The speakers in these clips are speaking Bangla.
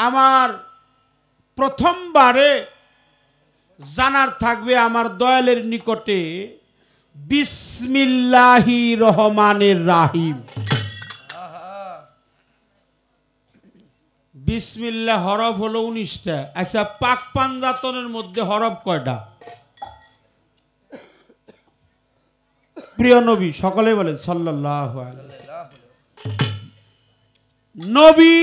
আমার প্রথমবারে জানার থাকবে আমার দয়ালের নিকটে বিসমিল্লাহির রহমানির রাহিম। বিসমিল্লাহ হরফ হলো 19টা। আচ্ছা, পাক পাঞ্জাতনের মধ্যে হরফ কয়টা? প্রিয় নবী সকলে বলেন সাল্লাল্লাহু আলাইহি ওয়াসাল্লাম। নবী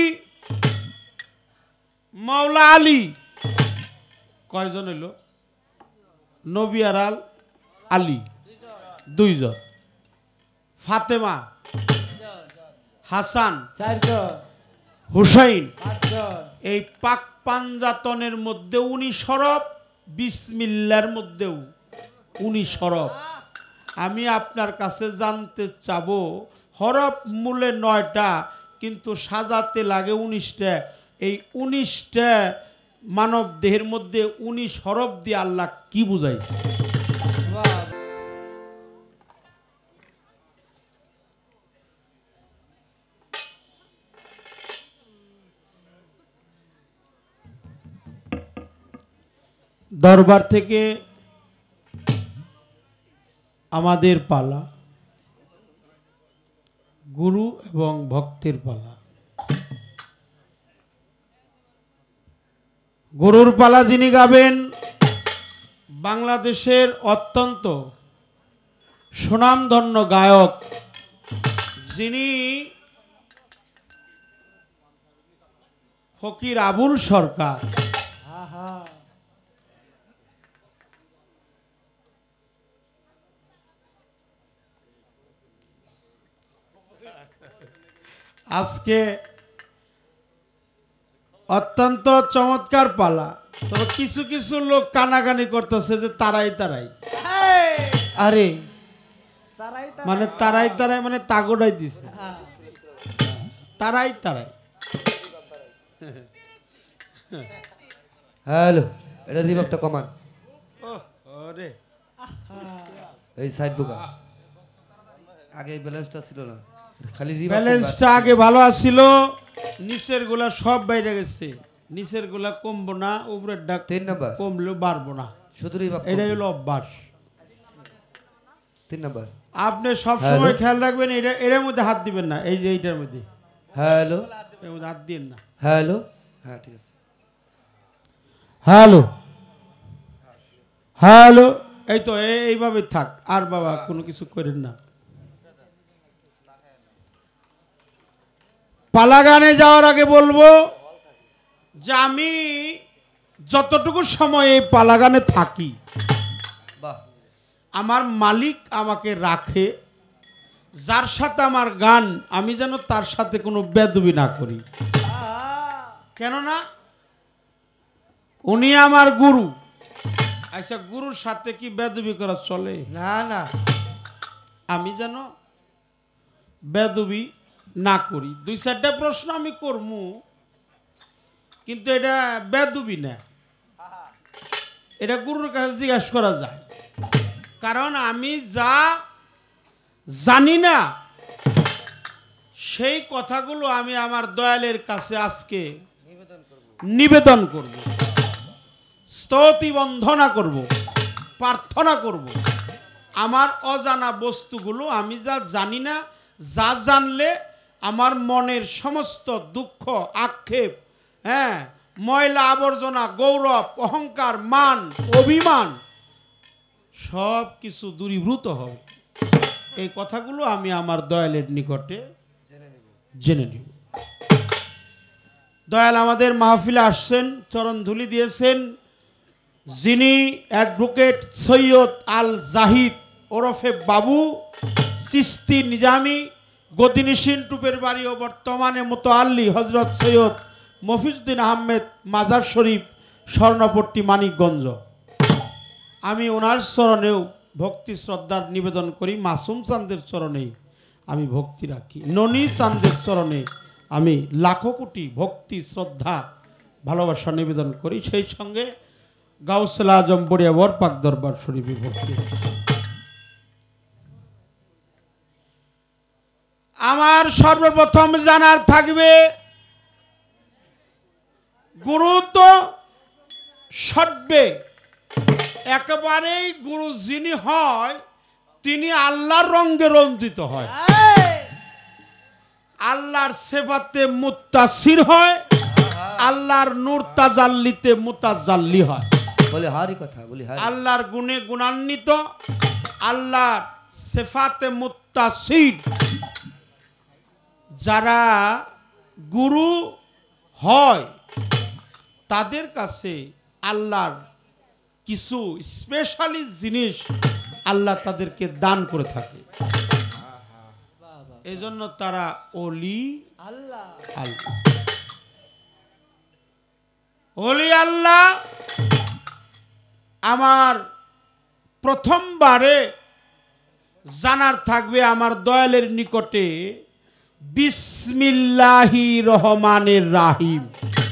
মাওলা আলী কয়জন হলো? নবী আর আলী দুইজন। ফাতেমা, হাসান, হুসাইন, এই পাক পাঞ্জাতনের মধ্যে 19 হরফ, বিসমিল্লাহর মধ্যেও 19 হরফ। আমি আপনার কাছে জানতে চাবো, হরফ মূলে 9টা কিন্তু সাজাতে লাগে 19টা। এই 19টা মানব দেহের মধ্যে 19 হরফ দিয়ে আল্লাহ কি বুঝাইছে? দরবার থেকে আমাদের পালা, গুরু এবং ভক্তের পালা। গুরুর পালা যিনি গাবেন, বাংলাদেশের অত্যন্ত সুনামধন্য গায়ক, যিনি ফকির আবুল সরকার। আজকে অত্যন্ত চমৎকার পালা। তবে কিছু কিছু লোক কানাকানি করতেছে যে তারাই তারাই, আরে মানে তারাই তারাই মানে তাগড়াই দিছে, তারাই তারাই। হ্যালো, এটা রিভাবটা কমান। ওরে এই সাইড বুকা আগে ব্যালেন্সটা ছিল না, খালি ব্যালেন্সটা আগে ভালো আছিল, নিচের গুলা সব বাইরে গেছে। নিচের গুলা কমবো না, উপরের ডাক 3 নাম্বার কমলেও বাড়বো না, শুধু রিভাব। এটাই হলো অভ্যাস। 3 নাম্বার আপনি সব সময় খেয়াল রাখবেন, এটার মধ্যে হাত দিবেন না, এই যে এইটার মধ্যে। হ্যালো, এর মধ্যে হাত দিবেন না। হ্যালো, হ্যাঁ ঠিক আছে। হ্যালো হ্যালো, এই তো এইভাবে থাক। আর বাবা কোনো কিছু করেন না। পালা গানে যাওয়ার আগে বলবো যে আমি যতটুকু সময় এই পালা গানে থাকি, আমার মালিক আমাকে রাখে, যার সাথে আমার গান, আমি যেন তার সাথে কোনো বেদবি না করি। কেননা উনি আমার গুরু। আচ্ছা, গুরুর সাথে কি বেদবি করা চলে? না না, আমি যেন বেদবি না করি। 2-4টা প্রশ্ন আমি করবো, কিন্তু এটা বেদবি না, এটা গুরুর কাছে জিজ্ঞাসা করা যায়। কারণ আমি যা জানি না সেই কথাগুলো আমি আমার দয়ালের কাছে আজকে নিবেদন করব, স্তুতি বন্দনা করব, প্রার্থনা করব। আমার অজানা বস্তুগুলো, আমি যা জানি না, যা জানলে আমার মনের সমস্ত দুঃখ, আক্ষেপ, হ্যাঁ, ময়লা আবর্জনা, গৌরব, অহংকার, মান, অভিমান সব কিছু দূরীভূত হবে। এই কথাগুলো আমি আমার দয়ালের নিকটে জেনে নিব। দয়াল আমাদের মাহফিলে আসছেন, চরণ ধুলি দিয়েছেন, যিনি অ্যাডভোকেট সৈয়দ আল জাহিদ ওরফে বাবু চিস্তি নিজামি, গদিনিসিন টুপের বাড়ি ও বর্তমানে মোতাল্লি হজরত সৈয়দ মফিজউদ্দিন আহমেদ মাজার শরীফ, স্বর্ণপট্টি, মানিকগঞ্জ। আমি ওনার চরণেও ভক্তি শ্রদ্ধার নিবেদন করি। মাসুম চাঁদের চরণেই আমি ভক্তি রাখি। ননী চাঁদের চরণে আমি লাখো কোটি ভক্তি শ্রদ্ধা ভালোবাসা নিবেদন করি। সেই সঙ্গে গাউসুল আজম বড়িয়াবর পাক দরবার শরীফে ভক্তি। আমার সর্বপ্রথম জানার থাকবে গুরু তো সর্বে একেবারেই গুরু যিনি হয় তিনি আল্লাহর রঙে রঞ্জিত হয়, আল্লাহর সেবাতে মুত্তাসির হয়, আল্লাহর নূর তাজাল্লিতে মুতাজাল্লি হয়। বলে হারি কথা, বলি হারি। আল্লাহর গুণে গুণান্বিত, আল্লাহর সেফাতে মুত্তাসির। যারা গুরু হয় তাদের কাছে আল্লাহর কিছু স্পেশালি জিনিস আল্লাহ তাদেরকে দান করে থাকে, এজন্য তারা ওলি আল্লাহ। ওলি আল্লাহ আমার প্রথমবারে জানার থাকবে আমার দয়ালের নিকটে বিসমিল্লাহির রহমানির রাহিম।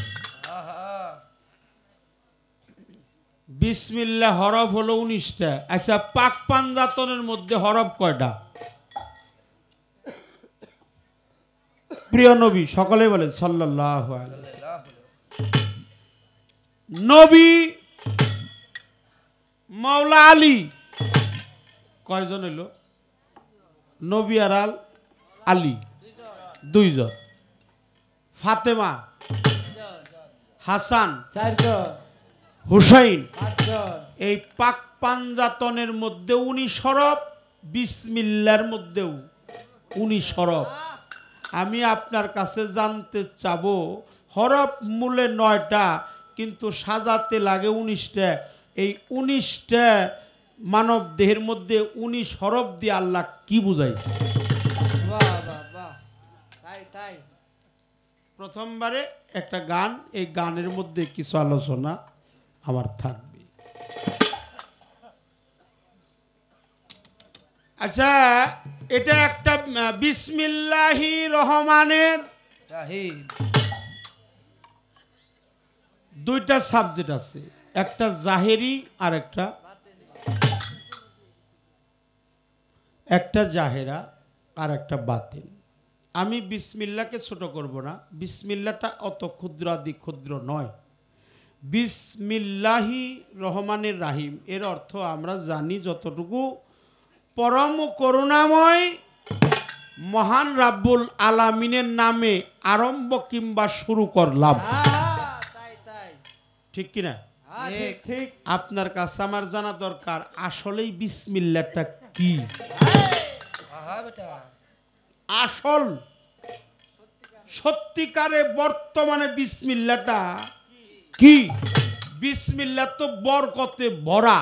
বিসমিল্লাহ হরফ হলো 19টা। আচ্ছা, পাক পাঞ্জাতনের মধ্যে হরফ কয়টা? প্রিয় নবী সকলে বলেন সাল্লাল্লাহু আলাইহি ওয়াসাল্লাম। নবী মাওলা আলী কয়জন হইল? নবী আর আলী দুইজন, ফাতেমা, হাসান, হুসাইন। এই পাক পাঞ্জাতনের মধ্যে 19 হরফ, বিসমিল্লাহর মধ্যেও 19 হরফ। আমি আপনার কাছে জানতে চাবো, হরফ মূলে 9টা কিন্তু সাজাতে লাগে 19টা। এই 19টা মানব দেহের মধ্যে 19 হরফ দিয়ে আল্লাহ কি বুঝাইছে? প্রথমবারে একটা গান, এই গানের মধ্যে কিছু আলোচনা আমার থাকবে। আচ্ছা, এটা একটা বিসমিল্লাহির রহমানির রাহিম। দুইটা সাবজেক্ট আছে, একটা জাহেরি আর একটা জাহেরা আর একটা বাতিন। আমি বিসমিল্লাহকে ছোট করব না, বিসমিল্লাহটা অত ক্ষুদ্রাদি ক্ষুদ্র নয়। বিসমিল্লাহি রহমানির রাহিম এর অর্থ আমরা জানি যতটুকু, পরম করুণাময় মহান রাব্বুল আলামিনের নামে আরম্ভ কিংবা শুরু করলাম। ঠিক কিনা? ঠিক। আপনার কাছে আমার জানা দরকার আসলেই বিসমিল্লাহটা কি। আসল সত্যিকারে বর্তমানে বিসমিল্লাহটা কি? বিসমিল্লাহ তো বরকতে ভরা,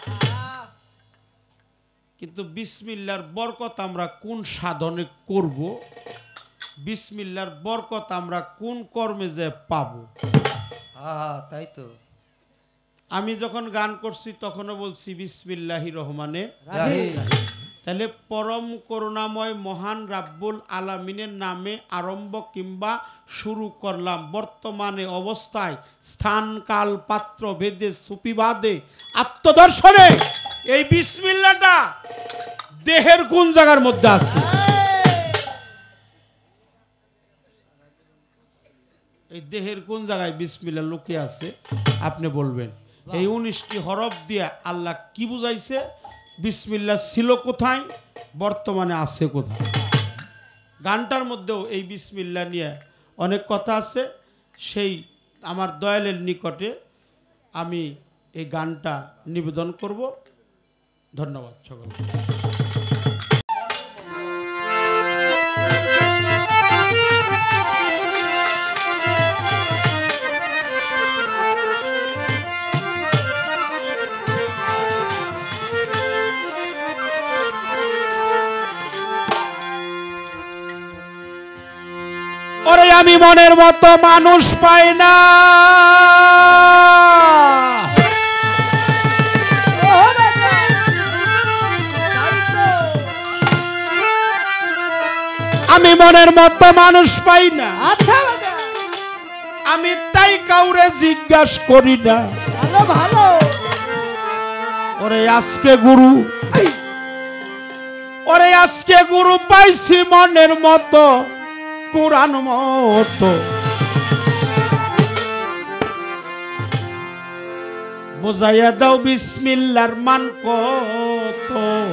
কিন্তু বিসমিল্লাহর বরকত আমরা কোন সাধনে করব, বিসমিল্লাহর বরকত আমরা কোন কর্মে যে পাবো? তাই তো। আমি যখন গান করছি তখনও বলছি বিসমিল্লাহির রহমানির রাহিম। তাহলে পরম করুণাময় মহান রাব্বুল আলামিনের নামে আরম্ভ কিংবা শুরু করলাম। বর্তমানে অবস্থায় স্থান কাল পাত্র ভেদে সুপিবাদে আত্মদর্শনে এই বিসমিল্লাহটা দেহের কোন জায়গার মধ্যে আছে? এই দেহের কোন জায়গায় বিসমিল্লাহ লুকিয়ে আছে আপনি বলবেন। এই 19টি হরফ দিয়ে আল্লাহ কি বুঝাইছে? বিসমিল্লাহ ছিল কোথায়, বর্তমানে আছে কোথায়? গানটার মধ্যেও এই বিসমিল্লাহ নিয়ে অনেক কথা আছে। সেই আমার দয়ালের নিকটে আমি এই গানটা নিবেদন করব। ধন্যবাদ সকলকে। ওরে আমি মনের মতো মানুষ পাই না, আমি মনের মতো মানুষ পাই না। আচ্ছা, আমি তাই কাউরে জিজ্ঞাসা করি না। ভালো। ওরে আজকে গুরু, ওরে আজকে গুরু পাইছি মনের মতো, কোরআন মতো। বুঝাইয়া দাও বিসমিল্লার মান কত,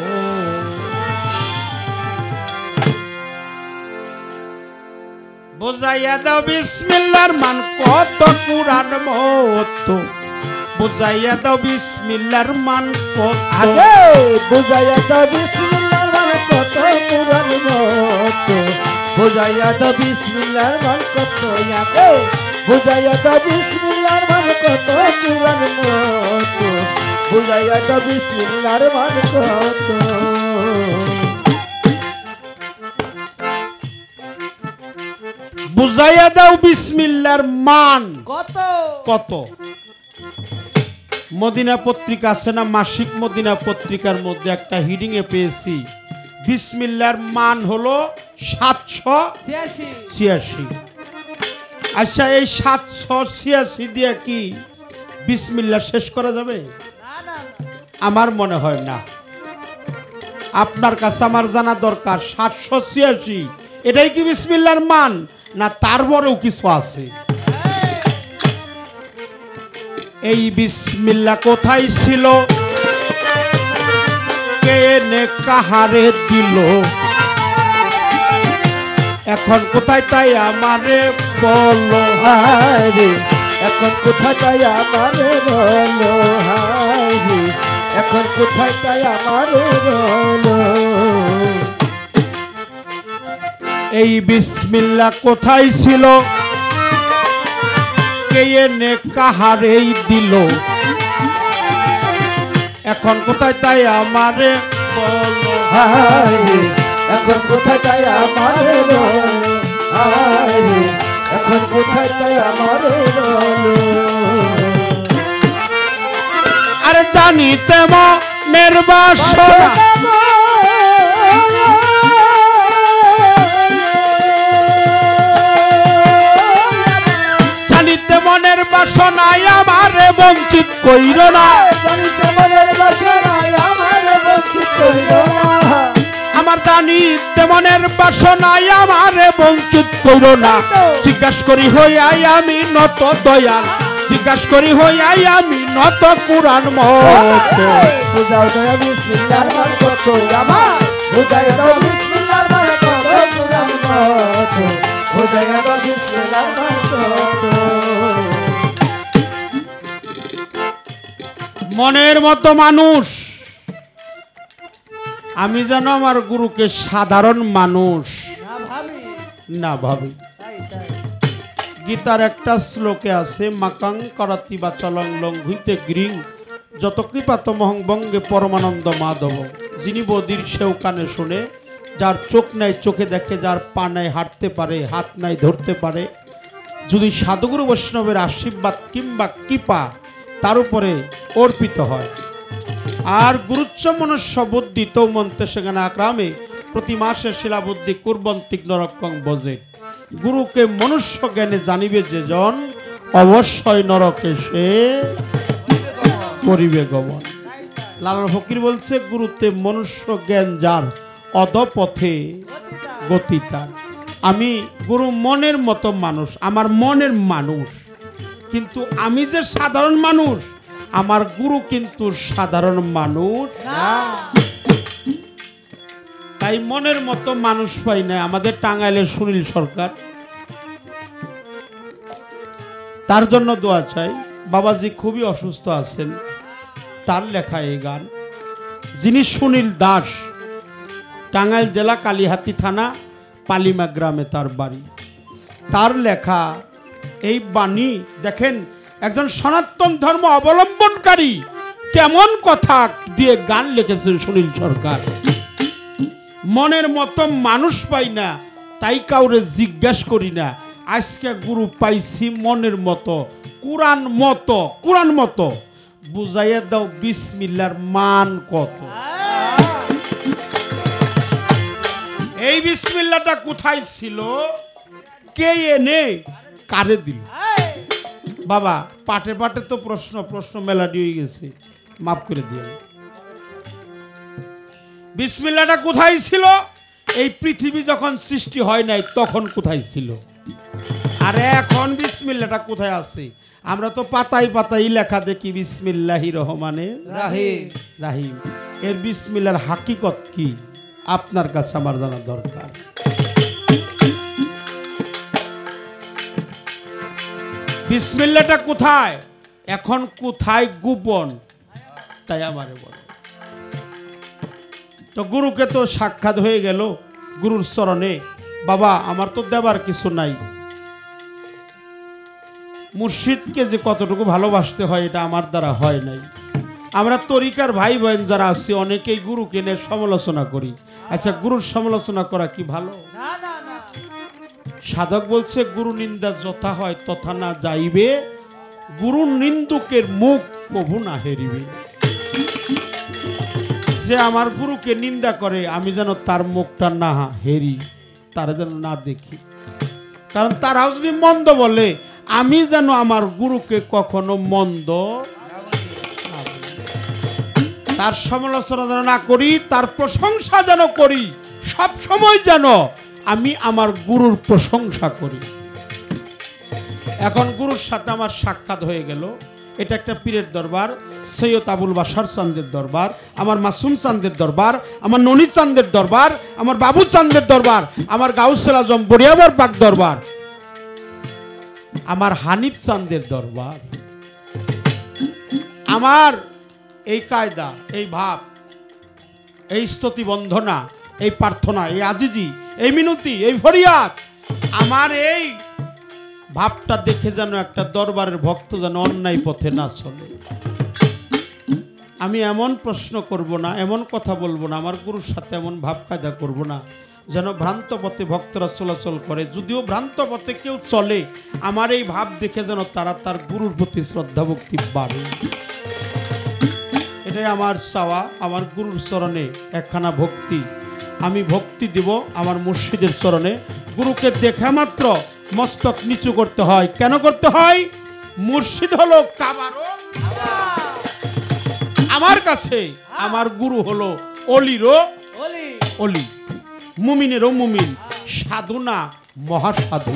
বুঝাইয়া দাও বিসমিল্লার মান কত, কুরআন মত বুঝাইয়া দাও বিসমিল্লার মান কত, আগে বুঝাইয়া দাও বিসমিল্লাহর মান কত, কুরআন মত বুঝাইয়া দাও বিসমিল্লাহর মান কত, আগে বুঝাইয়া দাও বিসমিল্লাহর মান কত, কুরআন মত বুঝাইয়া দাও বিসমিল্লাহর মান কত। বুঝাইয়া দাও বিসমিল্লার মান কত কত। মদিনা পত্রিকা আছে না, মাসিক মদিনা পত্রিকার মধ্যে একটা হিডিং এ পেয়েছি, বিসমিল্লার মান হলো 786। আচ্ছা, এই 786 দিয়ে কি বিসমিল্লাহ শেষ করা যাবে? আমার মনে হয় না। আপনার কাছে আমার জানা দরকার 786 এটাই কি বিসমিল্লাহর মান, না তারপরেও কিছু আছে? এই বিসমিল্লাহ কোথায় ছিল, কে নে কাহারে দিল, এখন কোথায় তাই আমারে বলো, হায়রে এখন কোথায় তাই আমারে বলো, হায়রে এখন কোথায় তাই আমারে বলো। এই বিসমিল্লাহ কোথায় ছিল, কে এনে কাহারেই দিল, এখন কোথায় তাই আমারে বলো, হায়রে এখন কোথায় তাই আমারে বলো, হায়রে এখন কোথায় তাই আমারে বলো। আরে জানিতে মনের বাসনা, জানিতে মনের বাসনায় আমারে বঞ্চিত কইর না, জানিতে মনের বাসনায় আমারে বঞ্চিত কইর না, আমার জানিতে মনের বাসনায় আমারে বঞ্চিত কইর না, জিজ্ঞাসা করি হইয়াই আমি নত দয়াল, জিজ্ঞাসা করি হইয়াই আমি নত কুরআন মত, বুঝাও দয়া বিসমিল্লাহর মান কত, আমার বুঝাই দাও বিসমিল্লাহর মান কত, কুরআন মত বুঝাই দাও বিসমিল্লাহর মান কত। মনের মতো মানুষ আমি যেন আমার গুরুকে সাধারণ মানুষ না ভাবি। গীতার একটা শ্লোকে আছে, মাকাং করাতি বা চলং লং হইতে গ্রিং যত কৃপাত মহং বঙ্গে পরমানন্দ মাধব, যিনি বদির সেও কানে শুনে, যার চোখ নাই চোখে দেখে, যার পা নাই হাঁটতে পারে, হাত নাই ধরতে পারে, যদি সাধুগুরু বৈষ্ণবের আশীর্বাদ কিংবা কৃপা তার উপরে অর্পিত হয়, আর গুরুচ্চ মনুষ্য বুদ্ধি তৌমন্তে সেখানে আক্রামে প্রতি মাসে শিলাবুদ্ধি কুর্বন্তিক নরকং বজে, গুরুকে মনুষ্য জ্ঞানে জানিবে যে জন, অবশ্যই নরকে সে করিবে গমন। লালার ফকির বলছে, গুরুতে মনুষ্য জ্ঞান যার, অধপথে গতি তার। আমি গুরু মনের মতো মানুষ, আমার মনের মানুষ, কিন্তু আমি যে সাধারণ মানুষ, আমার গুরু কিন্তু সাধারণ মানুষ না। তাই মনের মতো মানুষ পাই না আমাদের টাঙ্গাইলের সুনীল সরকার, তার জন্য দোয়া চাই। বাবাজি খুবই অসুস্থ আছেন, তার লেখা এই গান। যিনি সুনীল দাস, টাঙ্গাইল জেলা কালিহাতি থানা পালিমা গ্রামে তার বাড়ি, তার লেখা এই বাণী দেখেন, একজন সনাতন ধর্ম অবলম্বনকারী কেমন কথা দিয়ে গান লিখেছেন সুনীল সরকার। মনের মতো মানুষ পাই না, তাই কাউরে জিজ্ঞাসা করি না, আজকে গুরু পাইছি মনের মতো, কুরআন মতো, কুরআন মতো বুঝাইয়া দাও বিসমিল্লাহর মান কত। এই বিসমিল্লাহটা কোথায় ছিল, কে এনে কারে দিল? বাবা পাটে পাটে তো প্রশ্ন প্রশ্ন মেলাডি হয়ে গেছে, মাফ করে দিয়ে। বিসমিল্লাহটা কোথায় ছিল? এই পৃথিবী যখন সৃষ্টি হয় নাই তখন কোথায় ছিল? আরে এখন বিসমিল্লাহটা কোথায় আছে? আমরা তো পাতায় পাতায় লেখা দেখি বিসমিল্লাহির রহমানির রাহিম। রাহিম। এর বিসমিল্লাহর হাকিকত কি আপনার কাছে আমার জানা দরকার। বিসমিল্লাহটা কোথায়, এখন কোথায় গোপন, তাই আমারে বল। তো গুরুকে তো সাক্ষাৎ হয়ে গেল গুরুর চরণে, বাবা আমার তো দেবার কিছু নাই। মুর্শিদকে যে কতটুকু ভালোবাসতে হয় এটা আমার দ্বারা হয় নাই। আমরা তরিকার ভাই বোন যারা আছি অনেকেই গুরুকে নিয়ে সমালোচনা করি। আচ্ছা, গুরুর সমালোচনা করা কি ভালো? সাধক বলছে গুরু নিন্দা যথা হয় তথা না যাইবে, গুরু নিন্দুকের মুখ কভু না হেরিবে। যে আমার গুরুকে নিন্দা করে আমি যেন তার মুখটা না হেরি, তারা যেন না দেখি। কারণ তারাও যদি মন্দ বলে আমি যেন আমার গুরুকে কখনো মন্দ, তার সমালোচনা যেন না করি, তার প্রশংসা যেন করি। সব সময় যেন আমি আমার গুরুর প্রশংসা করি। এখন গুরুর সাথে আমার সাক্ষাৎ হয়ে গেল। এটা একটা পীরের দরবার, সৈয়দ আবুল বাশার চান্দের দরবার, আমার মাসুম চান্দের দরবার, আমার ননী চান্দের দরবার, আমার বাবু চান্দের দরবার, আমার গাউসুল আজম বড়িয়াবার পাক দরবার, আমার হানিফ চান্দের দরবার। আমার এই কায়দা, এই ভাব, এই স্তুতি বন্ধনা, এই প্রার্থনা, এই আজিজি, এই মিনতি, এই ফরিয়াদ, আমার এই ভাবটা দেখে যেন একটা দরবারের ভক্ত যেন অন্যায় পথে না চলে। আমি এমন প্রশ্ন করব না, এমন কথা বলবো না, আমার গুরুর সাথে এমন ভাব কায়দা করব না যেন ভ্রান্ত পথে ভক্তরা চলাচল করে। যদিও ভ্রান্ত পথে কেউ চলে, আমার এই ভাব দেখে যেন তারা তার গুরুর প্রতি শ্রদ্ধা ভক্তি বাড়ে। এটাই আমার চাওয়া। আমার গুরুর চরণে একখানা ভক্তি, আমি ভক্তি দিব আমার মুর্শিদের চরণে। গুরুকে দেখা মাত্র মস্তক নিচু করতে হয়। কেন করতে হয়? মুর্শিদ হলো কাবারও আমার কাছে, আমার গুরু হলো অলিরও অলি, মুমিনেরও মুমিন, সাধু না মহাসাধু।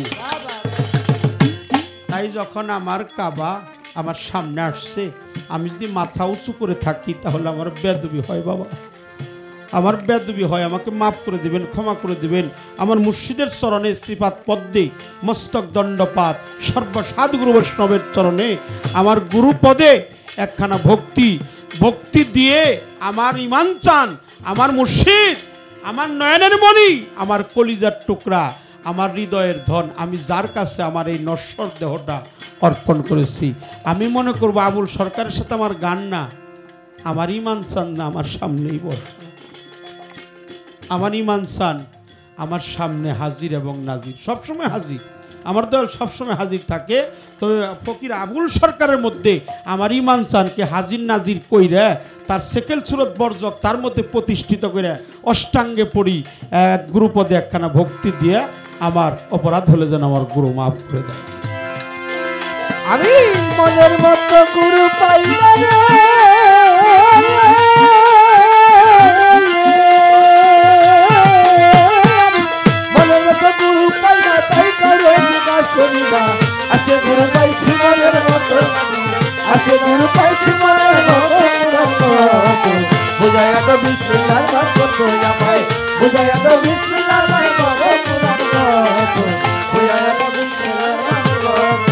তাই যখন আমার কাবা আমার সামনে আসছে, আমি যদি মাথা উঁচু করে থাকি তাহলে আমার বেদবি হয়। বাবা আমার বেদবি হয়, আমাকে মাফ করে দিবেন, ক্ষমা করে দিবেন। আমার মুর্শিদের চরণে শ্রীপাদ পদ্মে মস্তক দণ্ডপাত, সর্বসাধুগুরু বৈষ্ণবের চরণে আমার গুরু পদে একখানা ভক্তি, ভক্তি দিয়ে আমার ইমান চান, আমার মুর্শিদ, আমার নয়নের মণি, আমার কলিজার টুকরা, আমার হৃদয়ের ধন, আমি যার কাছে আমার এই নশ্বর দেহটা অর্পণ করেছি, আমি মনে করবো আবুল সরকারের সাথে আমার গান না, আমার ইমান চান না আমার সামনেই বস, আমার ইমান চান আমার সামনে হাজির এবং নাজির, সবসময় হাজির। আমার দল সবসময় হাজির থাকে। তবে ফকির আবুল সরকারের মধ্যে আমার ইমান চানকে হাজির নাজির কইরা তার সেকেল সুরত বর্জক তার মধ্যে প্রতিষ্ঠিত করে অষ্টাঙ্গে পড়ি এক গুরুপদে একখানা ভক্তি দিয়ে আমার অপরাধ হলে যেন আমার গুরু মাফ করে দেয়। আমি মনের মতো গুরু পাইলাম মনের মতো গুরু পাইলা, তাই কারো বিকাশ করিবা। আজকে গুরু পাইছি মনের মতো, আজকে গুরু পাইছি মনের মতো, বুঝাইয়া তো বিসমিল্লাহর নাম কত আমায়, বুঝাইয়া তো বিসমিল্লাহর নাম কত, বুঝাইয়া তো বিসমিল্লাহর নাম কত।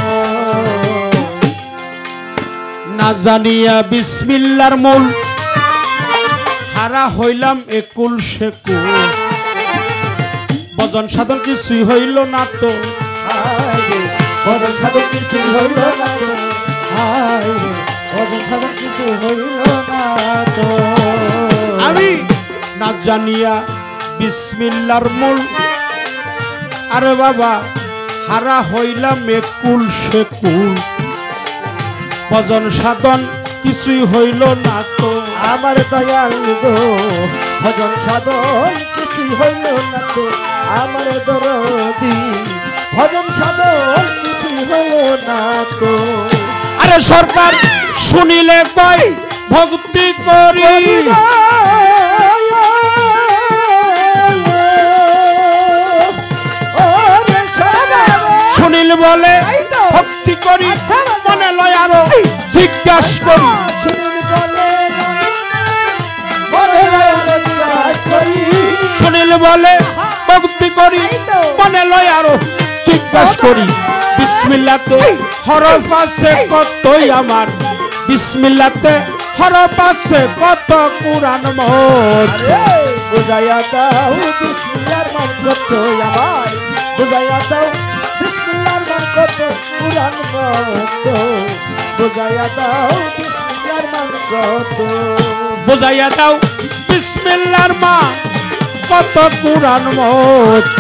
না জানিয়া বিসমিল্লার মূল হারা হইলাম একুল সেকুল, ভজন সাধন কিছুই হইল না তো, ভজন সাধন কিছুই হইল না তো, ভজন সাধন কিছু হইল না তো। আমি না জানিয়া বিসমিল্লার মূল, আরে বাবা হারা হইলাম একুল সেকুল, ভজন সাধন কিছুই হইল না তো। আমার দয়াল গো ভজন সাধন কিছুই হইল না তো, আমার দরদি ভজন সাধন কিছুই হইল না তো। আরে সরকার শুনিলে কই ভক্তি করি, ওরে সরকার সুনীল বলে ভক্তি করি মনে লয় আরো জিজ্ঞাস করি সুনীল বলে মনে লয় আরো জিজ্ঞাস করি সুনীল বলে ভক্তি করি মনে লয় আরো জিজ্ঞাস করি বিসমিল্লাতে হরফ আছে কতই আমার বিসমিল্লাতে হরফ আছে কত কুরআন মত বুঝাইয়া দাও বিসমিল্লাহর মান কত আমার বুঝাইয়া দাও বিসমিল্লাহর মান কত কুরআন মত বুঝাইয়া দাও বিসমিল্লাহর মান কত বুঝাইয়া দাও বিসমিল্লাহর মান কত কুরআন মত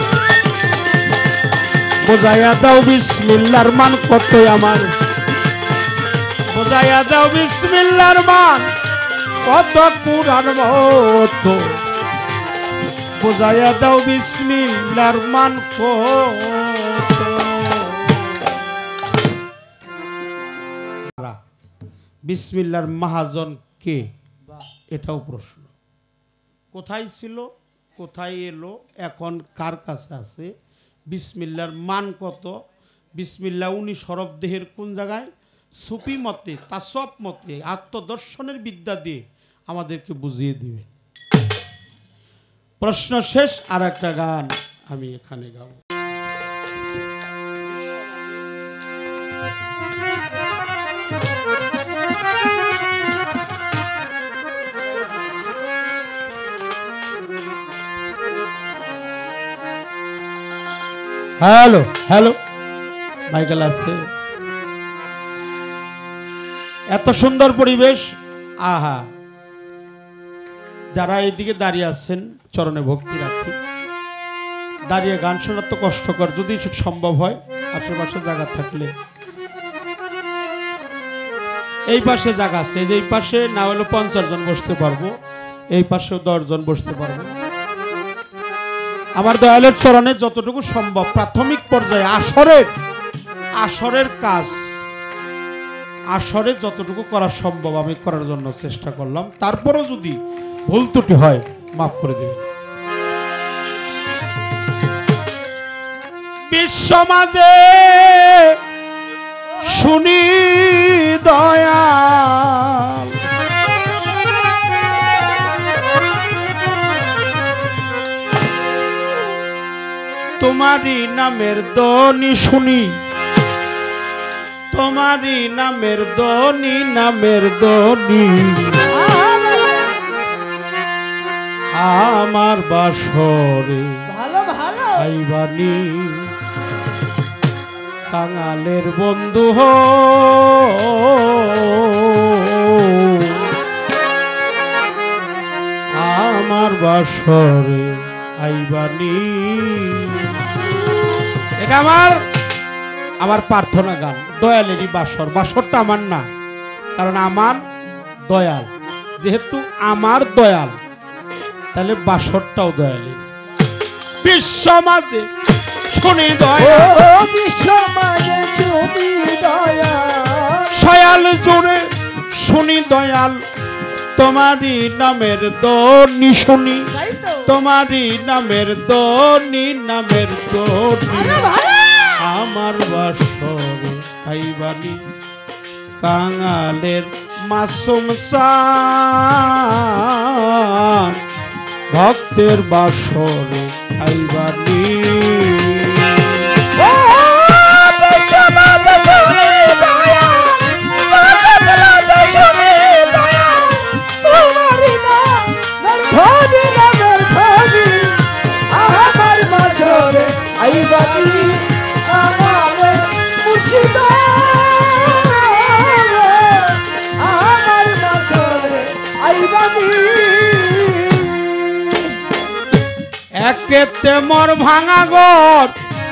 বুঝাইয়া দাও বিসমিল্লাহর মান কত আমার বুঝাইয়া দাও বিসমিল্লাহর মান কত কুরআন মত বুঝাইয়া দাও বিসমিল্লাহর মান কত বিসমিল্লাহর মহাজন কে এটাও প্রশ্ন কোথায় ছিল কোথায় এলো এখন কার কাছে আছে বিসমিল্লাহর মান কত বিসমিল্লাহ 19 হরফ দেহের কোন জায়গায় সুফি মতে তাসওয়ুফ মতে আত্মদর্শনের বিদ্যা দিয়ে আমাদেরকে বুঝিয়ে দিবে প্রশ্ন শেষ আর একটা গান আমি এখানে গাবো হ্যালো হ্যালো মাইকেল আছে এত সুন্দর পরিবেশ আহা যারা এইদিকে দাঁড়িয়ে আছেন চরণে ভক্তি রাখি দাঁড়িয়ে গান শোনার তো কষ্টকর যদি সম্ভব হয় আশেপাশে জায়গা থাকলে এই পাশে জায়গা আছে এই যে এই পাশে না হলে 50 জন বসতে পারবো এই পাশেও 10 জন বসতে পারবো আমার দয়ালের চরণে যতটুকু সম্ভব প্রাথমিক পর্যায়ে আসরের কাজ আসরে যতটুকু করা সম্ভব আমি করার জন্য চেষ্টা করলাম তারপরও যদি ভুল ত্রুটি হয় মাফ করে দেবেন বিশ্বমাঝে শুনি দয়াল তোমারই নামের ধ্বনি শুনি তোমারই নামের ধ্বনি আমার বাসরে ভালো ভালো আইবানি কাঙালের বন্ধু আমার বাসরে আইবানি এটা আমার প্রার্থনা গান দয়ালেরই বাসরটা আমার না কারণ আমার দয়াল যেহেতু আমার দয়াল তাহলে বাসরটাও দয়ালের বিশ্ব মাঝে শুনি দয়াল বিশ্ব মাঝে শুনি দয়াল সয়াল জুড়ে শুনি দয়াল তোমারই নামের ধ্বনি শুনি তোমারই নামের ধ্বনি আমার বাসরে আইবানি কাঙালের মাসুম চান ভক্তের বাসরে আইবানি একেতে মোর ভাঙা ঘর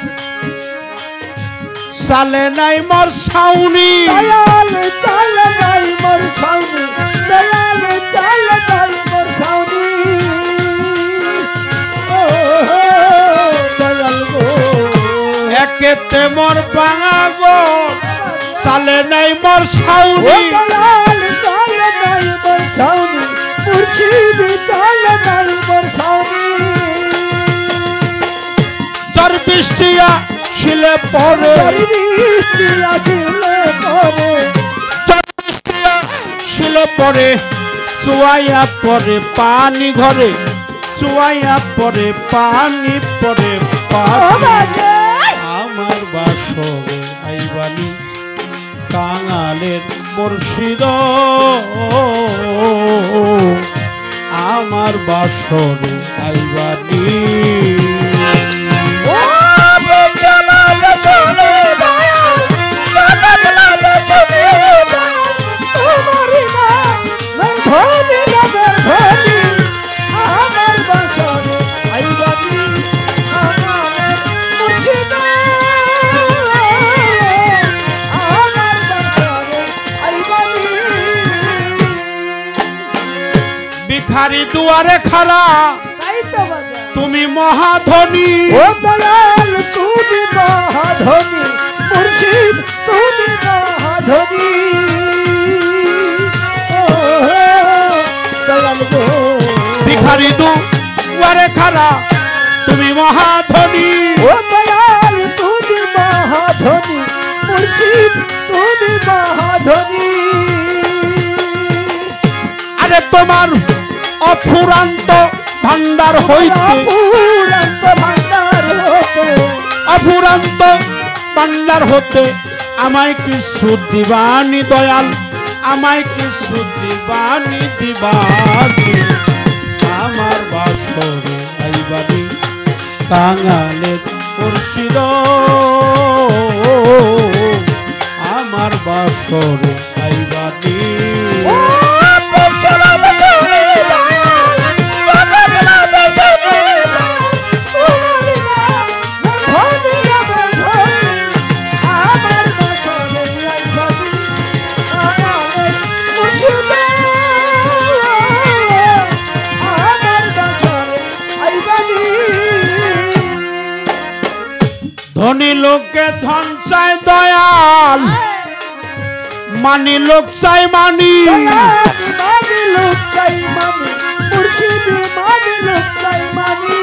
চালে নাই মোর ছাউনি দয়াল চালে নাই মোর ছাউনি দয়াল চালে নাই মোর ছাউনি ও দয়াল গো একেতে মোর ভাঙা ঘর চালে নাই মোর ছাউনি দয়াল চালে নাই মোর ছাউনি মুর্শিদ চালে নাই মোর ছাউনি জর বৃষ্টিয়া আসিলে পরে বৃষ্টি আসিলে পরে আসিলে পরে চুয়াইয়া পরে পানি ঘরে চুয়াইয়া পরে পানি পরে পানি আমার বাসরে আইবানি কাঙালের মুর্শিদ আমার বাসরে আইবানি ভিখারি দুয়ারে খাড়া তুমি মহাধনী ও দয়াল তুমি মহাধনী মুর্শিদ তুমি মহাধনী দয়াল গো ভিখারি দুয়ারে খাড়া তুমি মহাধনী ও দয়াল তুমি মহাধনী মুর্শিদ তুমি মহাধনী আরে তোমার অফুরান্ত ভান্ডার হইতে অফুরান্ত ভান্ডার হতে অফুরান্ত ভান্ডার হতে আমায় কিছু দিবানি দয়াল আমায় কিছু দিবানি দিবানি আমার বাসরে আইবানি কাঙালের মুর্শিদ আমার বাসরে আইবানি ধনী লোকে ধন চাই দয়াল মানি লোক চাই মানি মানি লোক চাই মানি মুর্শিদ মানি লোক চাই মানি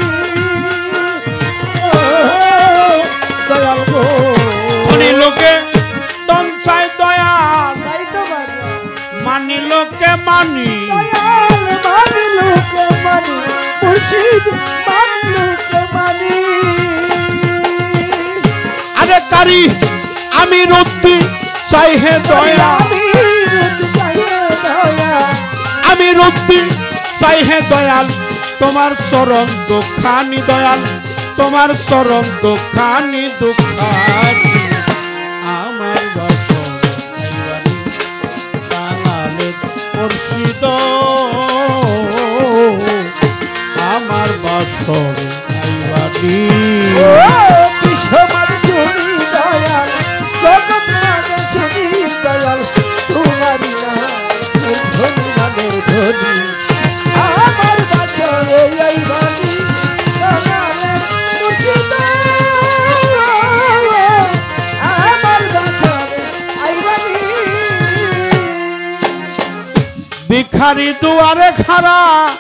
দয়াল গো ধনী লোকে ধন চাই দয়াল তাই তো মানি লোকে মানি দয়াল মানি লোকে মানি মুর্শিদ মানি লোকে মানি আরে কারি আমি রুদ্ধি চাই হে দয়া আমি রুদ্ধি চাই হে দয়াল তোমার চরণ দুঃখানি দয়াল তোমার চরণ দুঃখানি দুঃখানি আমার বাসরে কাঙালের মুর্শিদ আমার বাসরে আইবানি বিশ্বমার শুনি দয়াল জগৎ মানে শুনি দয়াল তোমারি না ধনী নামের ধনী আমার বাসরে আইবানি কাঙালের মুর্শিদ আমার বাসরে আইবানি ভিখারি দুয়ারে খাড়া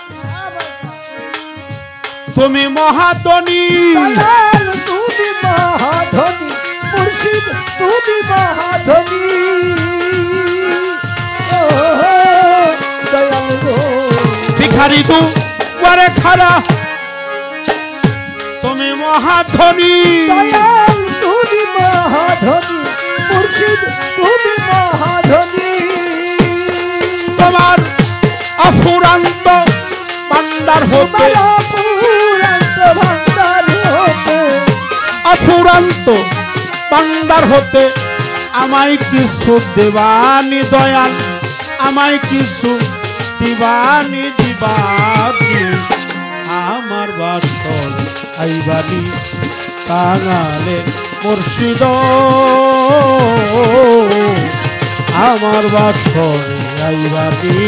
তুমি মহাধনী দয়াল তুমি মহাধনী মুর্শিদ তুমি মহাধনী দয়াল গো ভিখারি দুয়ারে খাড়া তুমি মহাধনী দয়াল তুমি মহাধনী মুর্শিদ তুমি মহাধনী তোমার অফুরান্ত ভান্ডার হতে অফুরান্ত ভান্ডার হতে আমায় কিছু দেবানি দয়াল আমায় কিছু দিবানি দিবানি আমার বাসর আইবানি কাঙালের মুর্শিদ আমার বাসর আইবানি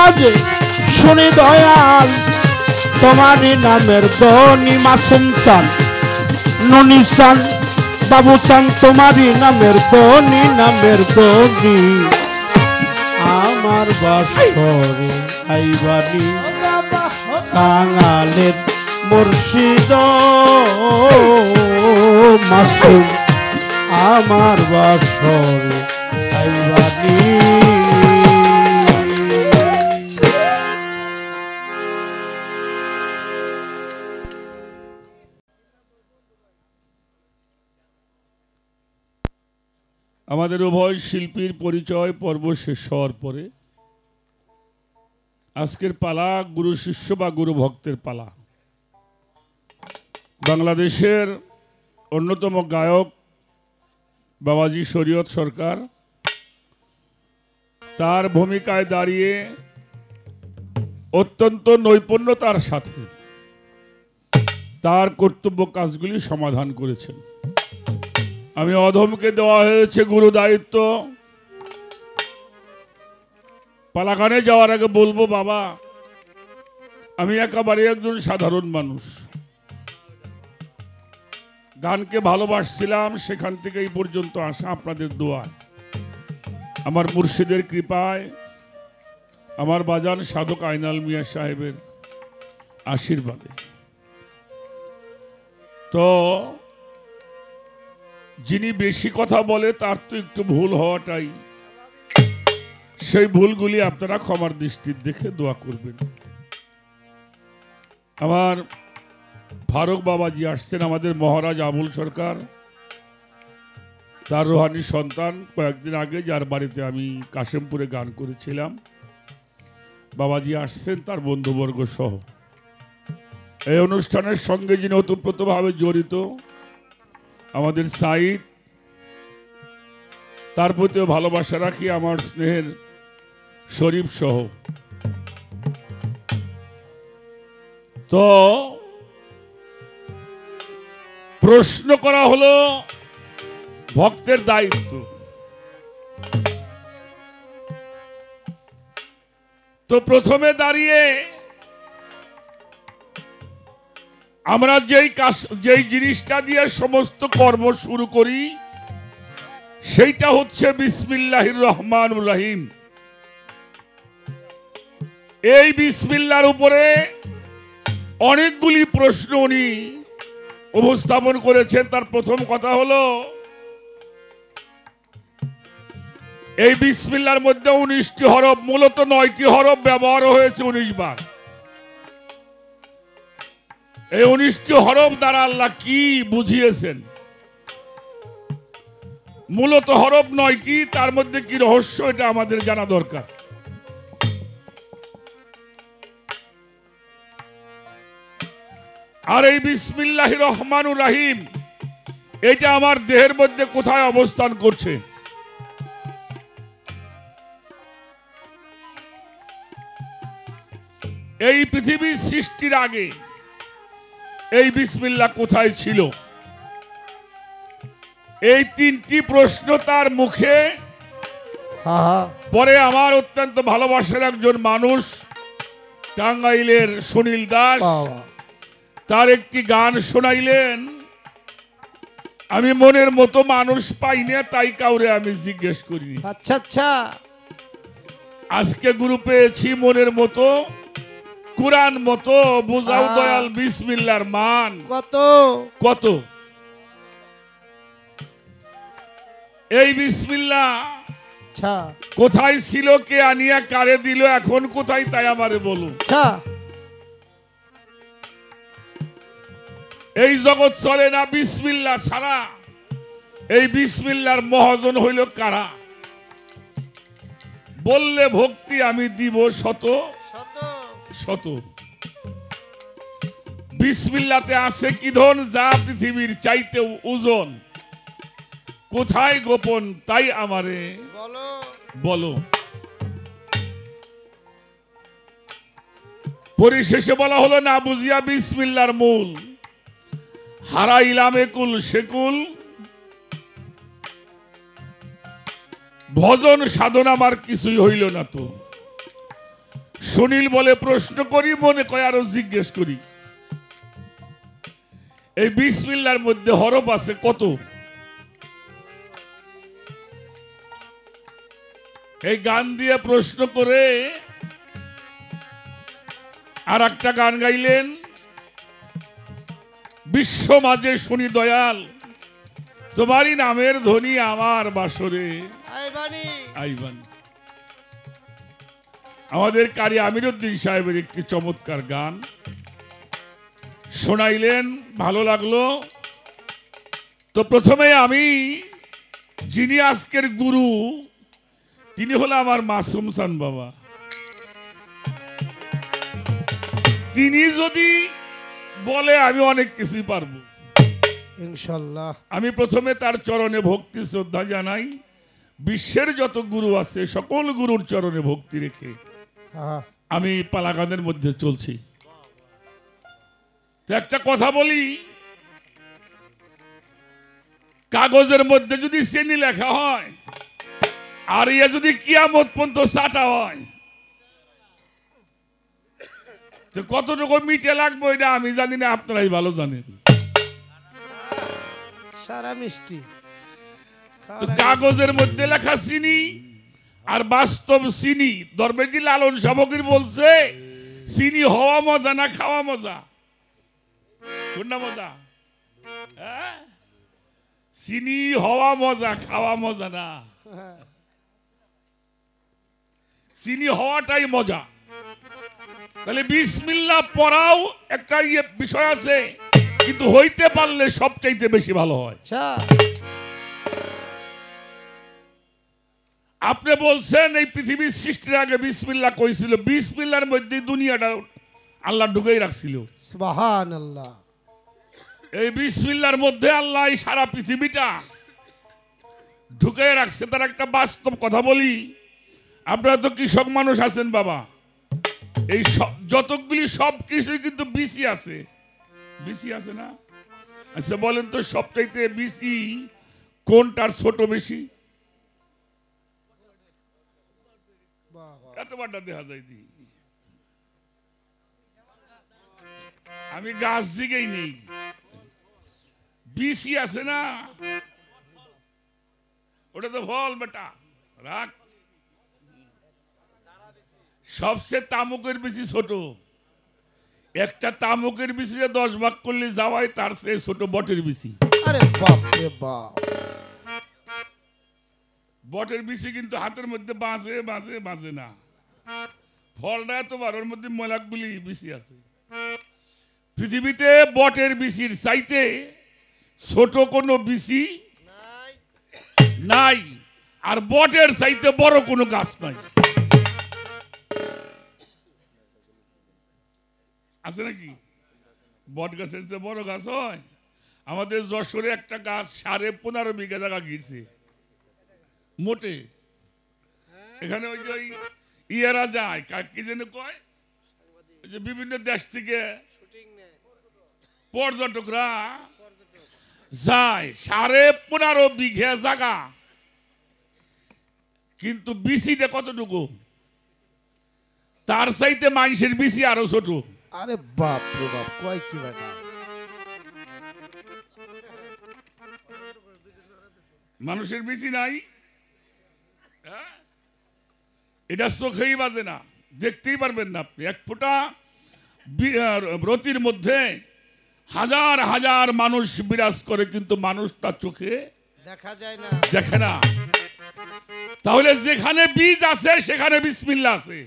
মাঝে শুনি দয়াল তোমারই নামের ধনী মাসুম চান ননি চান বাবু চান তোমারই নামের ধনী আমার বাসরে আইবানি কাঙালের মুর্শিদ মাসুম আমার বাসরে আইবানি আমাদের উভয় শিল্পীর পরিচয় পর্ব শেষ হওয়ার পরে আজকের পালা গুরু শিষ্য বা গুরু ভক্তের পালা। বাংলাদেশের অন্যতম গায়ক বাবাজি শরীয়ত সরকার তার ভূমিকায় দাঁড়িয়ে অত্যন্ত নৈপুণ্যতার সাথে তার কর্তব্য কাজগুলি সমাধান করেছেন। আমি অধমকে দেওয়া হয়েছে গুরু দায়িত্ব। পালাখানে যাওয়ার আগে বলবো, বাবা আমি একেবারে একজন সাধারণ মানুষ, গানকে ভালোবাসছিলাম, সেখান থেকে এই পর্যন্ত আসা আপনাদের দোয়ায়, আমার মুর্শিদের কৃপায়, আমার বাজান সাধক আইনাল মিয়া সাহেবের আশীর্বাদে। তো যিনি বেশি কথা বলে তার তো একটু ভুল হওয়াটাই, সেই ভুলগুলি আপনারা ক্ষমার দৃষ্টির দেখে দোয়া করবেন। আমার ফারুক বাবাজি আসছেন, আমাদের মহারাজ আবুল সরকার, তার রোহানি সন্তান, কয়েকদিন আগে যার বাড়িতে আমি কাশেমপুরে গান করেছিলাম, বাবাজি আসছেন তার বন্ধুবর্গ সহ। এই অনুষ্ঠানের সঙ্গে যিনি ওতপ্রোতভাবে জড়িত আমাদের সাইদ, তার প্রতিও ভালোবাসা রাখি আমার স্নেহের শরীফ সহ। তো প্রশ্ন করা হলো ভক্তের দায়িত্ব। তো প্রথমে দাঁড়িয়ে আমরা যেই জিনিসটা দিয়ে সমস্ত কর্ম শুরু করি সেইটা হচ্ছে বিসমিল্লাহির রহমানুর রহিম। এই বিসমিল্লার উপরে অনেকগুলি প্রশ্ন উনি উপস্থাপন করেছেন। তার প্রথম কথা হলো এই বিসমিল্লার মধ্যে 19টি হরফ, মূলত 9টি হরফ ব্যবহার হয়েছে 19 বার। এই 19টি হরফ দ্বারা আল্লাহ কি বুঝিয়েছেন? মূলত হরফ 9টি, তার মধ্যে কি রহস্য এটা আমাদের জানা দরকার। আর এই বিসমিল্লাহির রহমানুর রহিম এটা আমার দেহের মধ্যে কোথায় অবস্থান করছে? এই পৃথিবীর সৃষ্টির আগে এই বিসমিল্লাহ কোথায় ছিল? এই 3টি প্রশ্ন তার মুখে। পরে আমার অত্যন্ত ভালোবাসার একজন মানুষ, টাঙ্গাইলের সুনীল দাস, তার একটি গান শোনাইলেন। আমি মনের মতো মানুষ পাই না, তাই কাউরে আমি জিজ্ঞেস করিনি। আচ্ছা আচ্ছা, আজকে গুরু পেয়েছি মনের মতো, কুরআন মতো। বুঝাও দয়াল বিসমিল্লাহর মান কত কত। এই বিসমিল্লাহ আচ্ছা কোথায় ছিল, কে আনিয়া কারে দিল, এখন কোথায়, তাই আমারে বলুন। আচ্ছা, এই জগৎ চলে না বিসমিল্লাহ ছাড়া। এই বিসমিল্লাহর মহাজন হইল কারা? বললে ভক্তি আমি দিব শত শত। বিসমিল্লাতে আছে কি ধন, যা পৃথিবীর চাইতে ওজন। কোথায় গোপন, তাই আমারে বলো। পরিশেষে বলা হলো, না বুঝিয়া বিসমিল্লাহর মূল, হারাইলাম একুল সেকুল। ভজন সাধন আমার কিছুই হইল না তো। সুনীল বলে প্রশ্ন করি, মনে কয় আরো জিজ্ঞেস করি। এই বিসমিল্লাহর মধ্যে হরফ আছে কত? এই গান দিয়ে প্রশ্ন করে আর একটা গান গাইলেন, বিশ্ব মাঝে শুনি দয়াল, তোমারই নামের ধ্বনি আমার বাসরে আইবানি। আমাদের কারি আমিরউদ্দিন সাহেবের একটি চমৎকার গান শোনাইলেন, ভালো লাগলো। তো প্রথমে আমি, যিনি আজকের গুরু, তিনি হলো আমার মাসুম চান বাবা। তিনি যদি বলে আমি অনেক কিছুই পারবো ইনশাআল্লাহ। আমি প্রথমে তার চরণে ভক্তি শ্রদ্ধা জানাই। বিশ্বের যত গুরু আছে সকল গুরুর চরণে ভক্তি রেখে আমি পালাগানের মধ্যে চলছি। তো একটা কথা বলি, কাগজের মধ্যে যদি চিনি লেখা হয় আর ইয়ে যদি কিয়ামত পর্যন্ত চাটা হয়, তো কতটুকু মিটে লাগবে এটা আমি জানি না, আপনারাই ভালো জানেন। সারা মিষ্টি তো কাগজের মধ্যে লেখা চিনি আর বাস্তব চিনি, দরবেজি লালন সামগ্রী বলছে চিনি হওয়া মজা না খাওয়া মজা? কোনটা মজা? চিনি হওয়া মজা, খাওয়া মজা না। চিনি হওয়াটাই মজা। তাহলে বিসমিল্লাহ পড়াও একটা বিষয় আছে, কিন্তু হইতে পারলে সবচাইতে বেশি ভালো হয়। আপনি বলছেন এই পৃথিবীর সৃষ্টির আগে বিসমিল্লাহ কইছিল, বিসমিল্লাহর মধ্যে দুনিয়াটা আল্লাহ ঢুকেই রাখছিল। সুবহানাল্লাহ। এই বিসমিল্লাহর মধ্যে আল্লাহ সারা পৃথিবীটা ঢুকে রাখছে। তার একটা বাস্তব কথা বলি, আপনারা তো কৃষক মানুষ আছেন বাবা, এই যতগুলি সব কিছুই কিন্তু বিসি আছে, বিসি আছে না? আচ্ছা বলেন তো সবচাইতে বিসি কোনটার ছোট বেশি? এতবারটা দেখা যায় দি, আমি গাছ দিকেই নেই, বিসি আছে না, ওটা তো ফল বেটা রাখ। সবচেয়ে তামুকের বেশি ছোট, একটা তামুকের বেশি 10 ভাগ করলে যাওয়াই তার চেয়ে ছোট বটের বেশি। আরে বাপ রে বাপ। বটের বেশি কিন্তু হাতের মধ্যে বাজে বাজে বাজে না, ফলটা এত ওর মধ্যে মলাকগুলি বেশি আছে। পৃথিবীতে বটের বিচির চাইতে ছোট কোনো বিচি নাই, আর বটের চাইতে বড় কোনো গাছ নাই। আছে নাকি? বট গাছের চেয়ে বড় গাছ হয়? আমাদের যশোরে একটা গাছ 15.5 বিঘা জায়গা গিয়েছে মোটে। এখানে ওই যে ইয়েরা যায়, কি যেন কয়, যে বিভিন্ন দেশ থেকে পর্যটকরা যায়, 15.5 বিঘা জায়গা, কিন্তু বিচিটা কতটুকু? তার চাইতে মানুষের বিচি আরো ছোট। আরে বাপ রে বাপ, কয় কি বেটা। মানুষের বিচি নাই, এটা চোখেই বাজে না, দেখতেই পারবেন না আপনি। এক ফোঁটা রতির মধ্যে হাজার হাজার মানুষ বিরাজ করে, কিন্তু মানুষ তার চোখে দেখা যায় না, দেখে না। তাহলে যেখানে বীজ আছে সেখানে বিসমিল্লাহ আছে,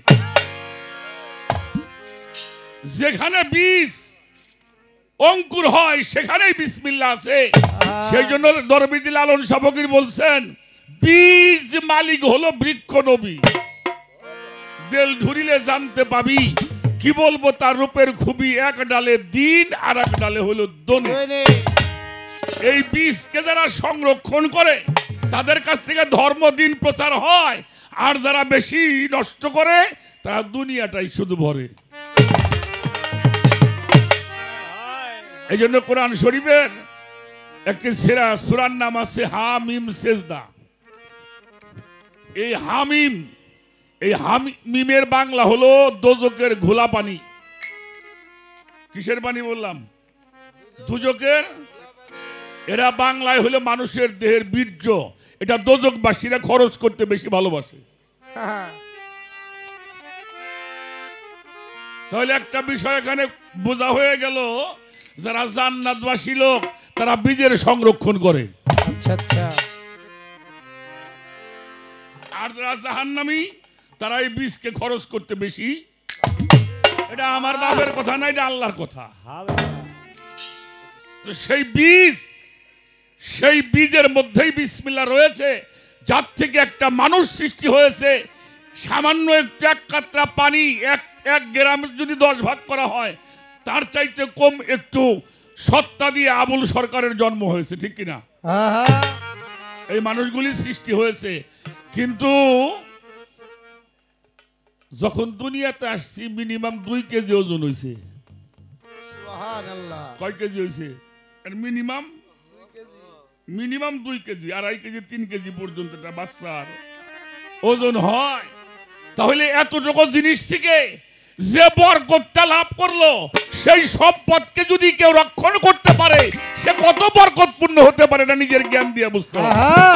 যেখানে বীজ অঙ্কুর হয় সেখানেই বিসমিল্লাহ আছে। সেই জন্য দরবেজি লালন সামগ্রী বলছেন, বীজ মালিক হলো বৃক্ষ নবী, দেল ধরিলে জানতে পাবি, কি বলবো তার রূপের খুবই, এক ডালে দিন আর এক ডালে হলো দনে। এই বীজকে যারা সংরক্ষণ করে তাদের কাছ থেকে ধর্ম দিন প্রচার হয়, আর যারা বেশি নষ্ট করে তারা দুনিয়াটাই শুধু ভরে। এই জন্য কোরআন শরীফের একটি সূরার নাম আছে হামিম সেজদা। এই হামিম এই হামিমের বাংলা হলো দোজকের ঘোলা পানি। কিসের পানি বললাম? দুজকের। এরা বাংলায় হলো মানুষের দেহের বীর্য। এটা দোজকবাসীরা খরচ করতে বেশি ভালোবাসে। তাহলে একটা বিষয় এখানে বোঝা হয়ে গেল, যারা জান্নাতবাসী লোক তারা বীজের সংরক্ষণ করে, আচ্ছা আচ্ছা। আর যারা জাহান্নামী তারা এই বীজকে খরচ করতে বেশি। এটা আমার বাপের কথা না, এটা আল্লাহর কথা। তো সেই বীজের মধ্যেই বিসমিল্লাহ রয়েছে, যার থেকে একটা মানুষ সৃষ্টি হয়েছে। সামান্য একটু এক কাতরা পানি, এক গ্রাম যদি 10 ভাগ করা হয়, তার চাইতে কম একটু সত্তা দিয়ে আবুল সরকারের জন্ম হয়েছে, ঠিক কিনা? এই মানুষগুলির সৃষ্টি হয়েছে। কিন্তু যখন দুনিয়াতে আসছি মিনিমাম 2 কেজি ওজন হয়েছে। কয় কেজি হয়েছে? মিনিমাম 2 কেজি, 2.5 কেজি, 3 কেজি পর্যন্ত একটা বাচ্চার ওজন হয়। তাহলে এতটুকু জিনিস থেকে যে বরকতটা লাভ করলো, সেই সম্পদকে যদি কেউ রক্ষণ করতে পারে, সে কত বরকতপূর্ণ হতে পারে না নিজের জ্ঞান দিয়ে বুঝতে হবে।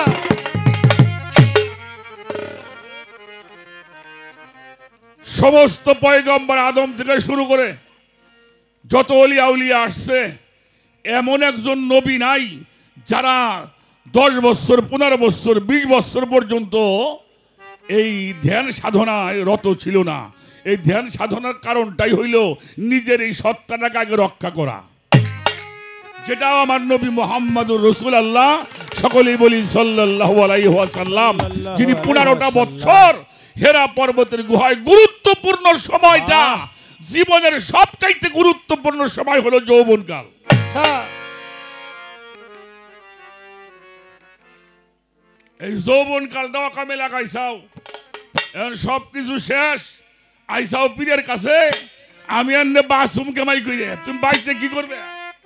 সমস্ত পয়গম্বর আদম থেকে শুরু করে যত ওলিয়া উলিয়া আসছে, এমন একজন নবী নাই যারা 10 বছর, 15 বছর, 20 বছর পর্যন্ত এই ধ্যান সাধনায় রত ছিল না। এই ধ্যান সাধনার কারণটাই হইল নিজের এই সত্তাটাকে আগে রক্ষা করা, যেটা আমার নবী মুহাম্মদুর রাসূলুল্লাহ, সকলেই বলি সাল্লাল্লাহু আলাইহি ওয়াসাল্লাম, যিনি 15টা বছর হেরা পর্বতের গুহায়, গুরুত্বপূর্ণ সময়টা, জীবনের সবচাইতে গুরুত্বপূর্ণ সময় হলো যৌবনকাল। এই যৌবনকালটাও কামে লাগাইছাও, এখন সবকিছু শেষ, আইসাও পীরের কাছে, আমি আনলে বাসুম কেমাই কইরে, তুমি বাইসে কি করবে?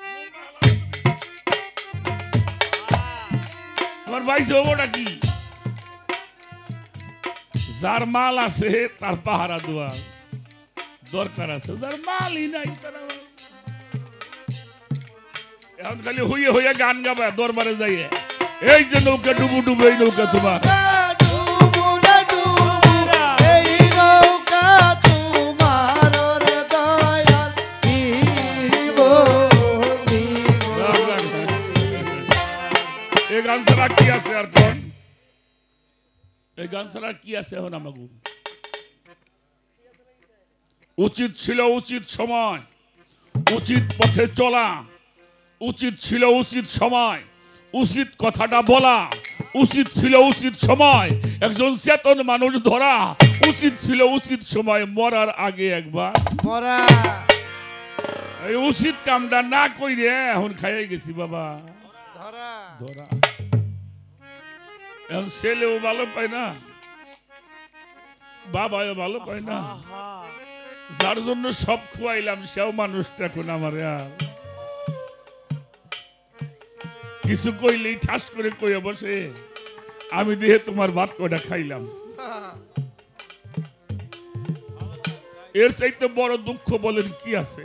তোমার বাইসে হবোটা কি? যার মাল আছে তার পাহারা দেওয়া দরকার আছে, যার মালই নাই তারা এখন খালি হইয়ে হইয়ে গান গাবে দরবারে যাইয়ে, এই যে নৌকা ডুবু ডুবু, এই নৌকা তোমার। এই গান ছাড়া কি আছে আর কোন? এই গান ছাড়া কি আছে এখন? আমাকে উচিত ছিল উচিত সময়, উচিত পথে চলা, উচিত ছিল উচিত সময়, উচিত কথাটা বলা, উচিত ছিল উচিত সময় একজন চেতন মানুষ ধরা, উচিত ছিল উচিত সময় মরার আগে একবার মরা। এই উচিত কামটা না কইরে এখন খাইয়ে গেছি বাবা ধরা ধরা। এখন ছেলেও ভালো পায় না, বাবাও ভালো পায় না, যার জন্য সব খুয়াইলাম সেও মানুষটা এখন আমার আর কিছু কইলেই ঠাস করে কইয়া বসে, আমি দেহে তোমার ভাত কয়টা খাইলাম। এর চাইতে বড় দুঃখ বলেন কি আছে?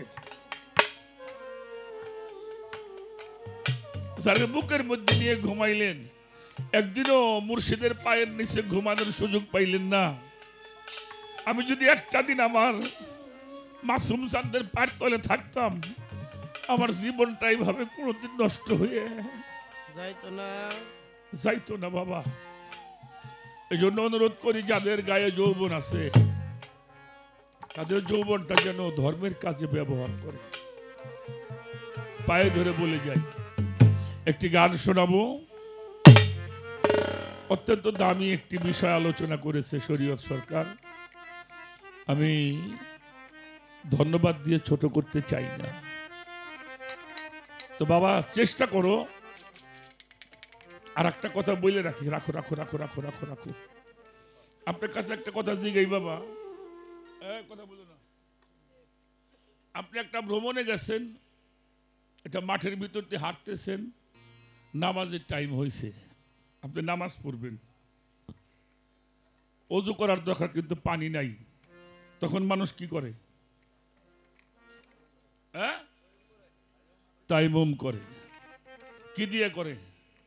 যারা বুকের মধ্যে নিয়ে ঘুমাইলেন, একদিনও মুর্শিদের পায়ের নিচে ঘুমানোর সুযোগ পাইলেন না। আমি যদি একটা দিন আমার মাসুম চাঁদের পায়ের তলে থাকতাম, আমার জীবনটা এইভাবে কোনোদিন নষ্ট হয়ে যাইতো না বাবা। এই জন্য অনুরোধ করি, যাদের গায়ে যৌবন আছে তাদের যৌবনটা যেন ধর্মের কাজে ব্যবহার করে। পায়ে ধরে বলে যাই, একটি গান শোনাবো। অত্যন্ত দামি একটি বিষয় আলোচনা করেছে শরীয়ত সরকার, আমি ধন্যবাদ দিয়ে ছোট করতে চাই না। তো বাবা চেষ্টা করো। আর একটা কথা বলে রাখি, রাখো রাখো রাখো রাখো রাখো রাখো। আপনার কাছে একটা কথা জিগাই বাবা, কথা বলো না। আপনি একটা ভ্রমণে গেছেন, একটা মাঠের ভিতর দিয়ে হাঁটতেছেন, নামাজের টাইম হয়েছে, আপনি নামাজ পড়বেন। অজু করার দরকার কিন্তু পানি নাই, তখন মানুষ কি করে? তাইমুম করে। কি দিয়ে করে?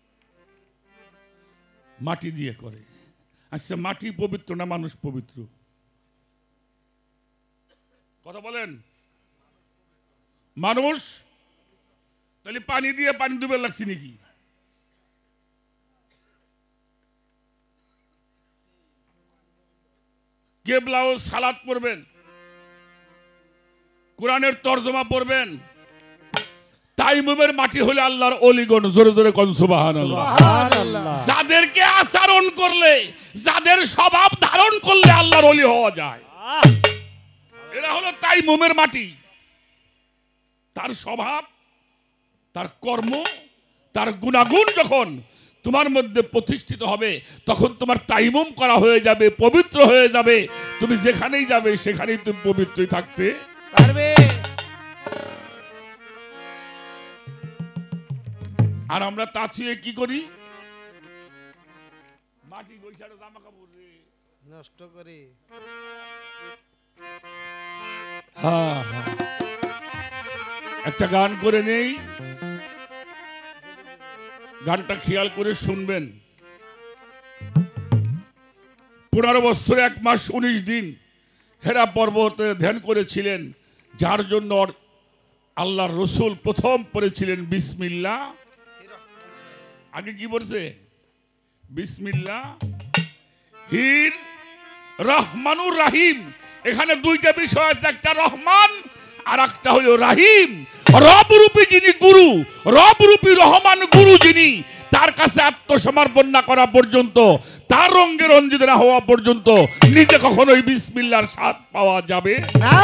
মাটি দিয়ে করে। আচ্ছা, মাটি পবিত্র না মানুষ পবিত্র? কথা বলেন। মানুষ, তাহলে পানি দিয়ে পানি ডুবে লাগছে নাকি? কেবলাও সালাত পড়বেন, কোরআনের তরজমা পড়বেন। তাইমুমের মাটি হলে আল্লাহর অলিগণ, জোরে জোরে কোন সুবহানাল্লাহ। যাদেরকে আচরণ করলে, যাদের স্বভাব ধারণ করলে আল্লাহর অলি হওয়া যায়, এরা হলো তাইমুমের মাটি। তার স্বভাব, তার কর্ম, তার গুণাগুণ যখন তোমার মধ্যে প্রতিষ্ঠিত হবে, তখন তোমার তাইমুম করা হয়ে যাবে, পবিত্র হয়ে যাবে। তুমি যেখানেই যাবে সেখানেই তুমি পবিত্রই থাকতে পারবে। আর আমরা তা ছুঁয়ে কি করি? মাটি গৈছাড়ো জামা কাপড় নষ্ট করি। একটা গান করে নেই, গানটা খেয়াল করে শুনবেন। 15 বছর 1 মাস 19 দিন হেরা পর্বতে ধ্যান করেছিলেন, যার জন্য আল্লাহর রসুল প্রথম পড়েছিলেন বিসমিল্লাহ। আগে কি বলছে? বিসমিল্লাহ হির রহমানুর রাহিম। এখানে দুইটা বিষয় আছে, একটা রহমান আর একটা হলো রাহিম। রব রূপী যিনি গুরু, রব রূপী রহমান গুরু যিনি, তার কাছে আত্মসমর্পণ না করা পর্যন্ত, তার রঙে রঞ্জিত না হওয়া পর্যন্ত নিজে কখনোই বিসমিল্লাহর স্বাদ পাওয়া যাবে না,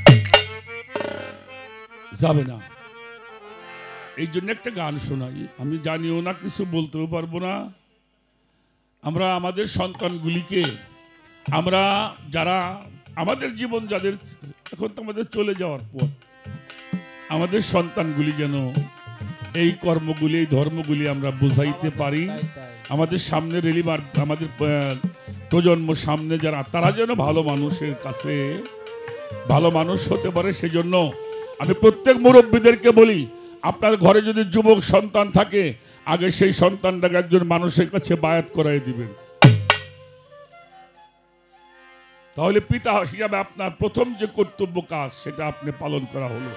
যাবে না। এই জন্য একটা গান শোনাই। আমি জানিও না, কিছু বলতেও পারবো না। আমরা আমাদের সন্তানগুলিকে, আমরা যারা আমাদের জীবন যাদের এখন তো আমাদের চলে যাওয়ার পর, আমাদের সন্তানগুলি যেন এই কর্মগুলি, এই ধর্মগুলি আমরা বুঝাইতে পারি। আমাদের সামনে রেলিমার, আমাদের প্রজন্ম সামনে যারা, তারা যেন ভালো মানুষের কাছে ভালো মানুষ হতে পারে। সেজন্য আমি প্রত্যেক মুরব্বীদেরকে বলি, আপনার ঘরে যদি যুবক সন্তান থাকে, আগে সেই সন্তানটাকে একজন মানুষের কাছে বায়াত করাই দিবেন। তাহলে পিতা হিসাবে আপনার প্রথম যে কর্তব্য কাজ, সেটা আপনি পালন করা হলো।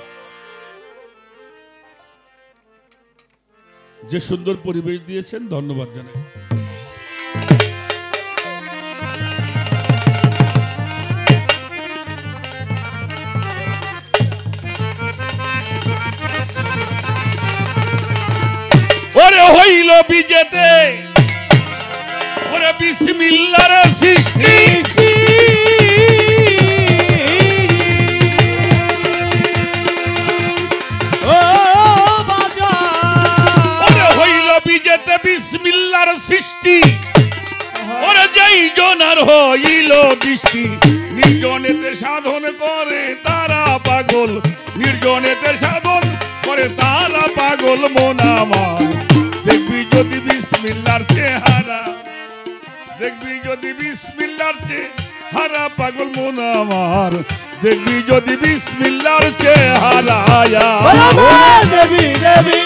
যে সুন্দর পরিবেশ দিয়েছেন, ধন্যবাদ জানাই। ওরে হইল বিজেতে, ওরে বিসমিল্লাহর সৃষ্টি, বিসমিল্লাহর সৃষ্টি। ওরে যেই জনার হইল দৃষ্টি, নির্জনেতে সাধন করে তারা পাগল, নির্জনেতে সাধন করে তারা পাগল। মন আমার দেখবি যদি বিসমিল্লাহর চেহারা, দেখবি যদি বিসমিল্লাহর চেহারা, পাগল মন আমার দেখবি যদি বিসমিল্লাহর চেহারা। দেবী দেবী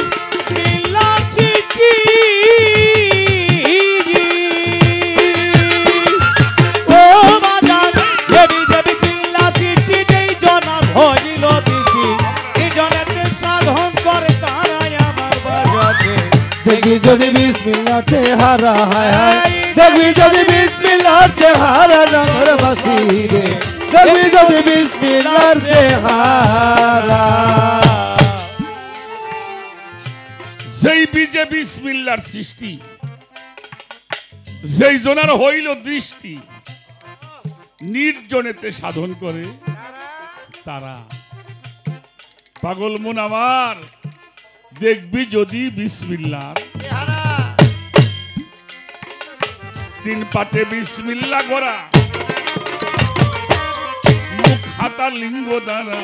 দেখবি যদি বিসমিল্লাহর চেহারা, হায় হায় দেখবি যদি বিসমিল্লাহর চেহারা, নগর বাসী রে দেখবি যদি বিসমিল্লাহর চেহারা। যেই বীজে বিসমিল্লাহর সৃষ্টি, যেই জনার হইল দৃষ্টি, নির্জনেতে সাধন করে তারা পাগল মন আমার দেখবি যদি বিসমিল্লাহর চেহারা। 3 পাটে বিসমিল্লাহ করা, মুখ হাতা লিঙ্গ দ্বারা,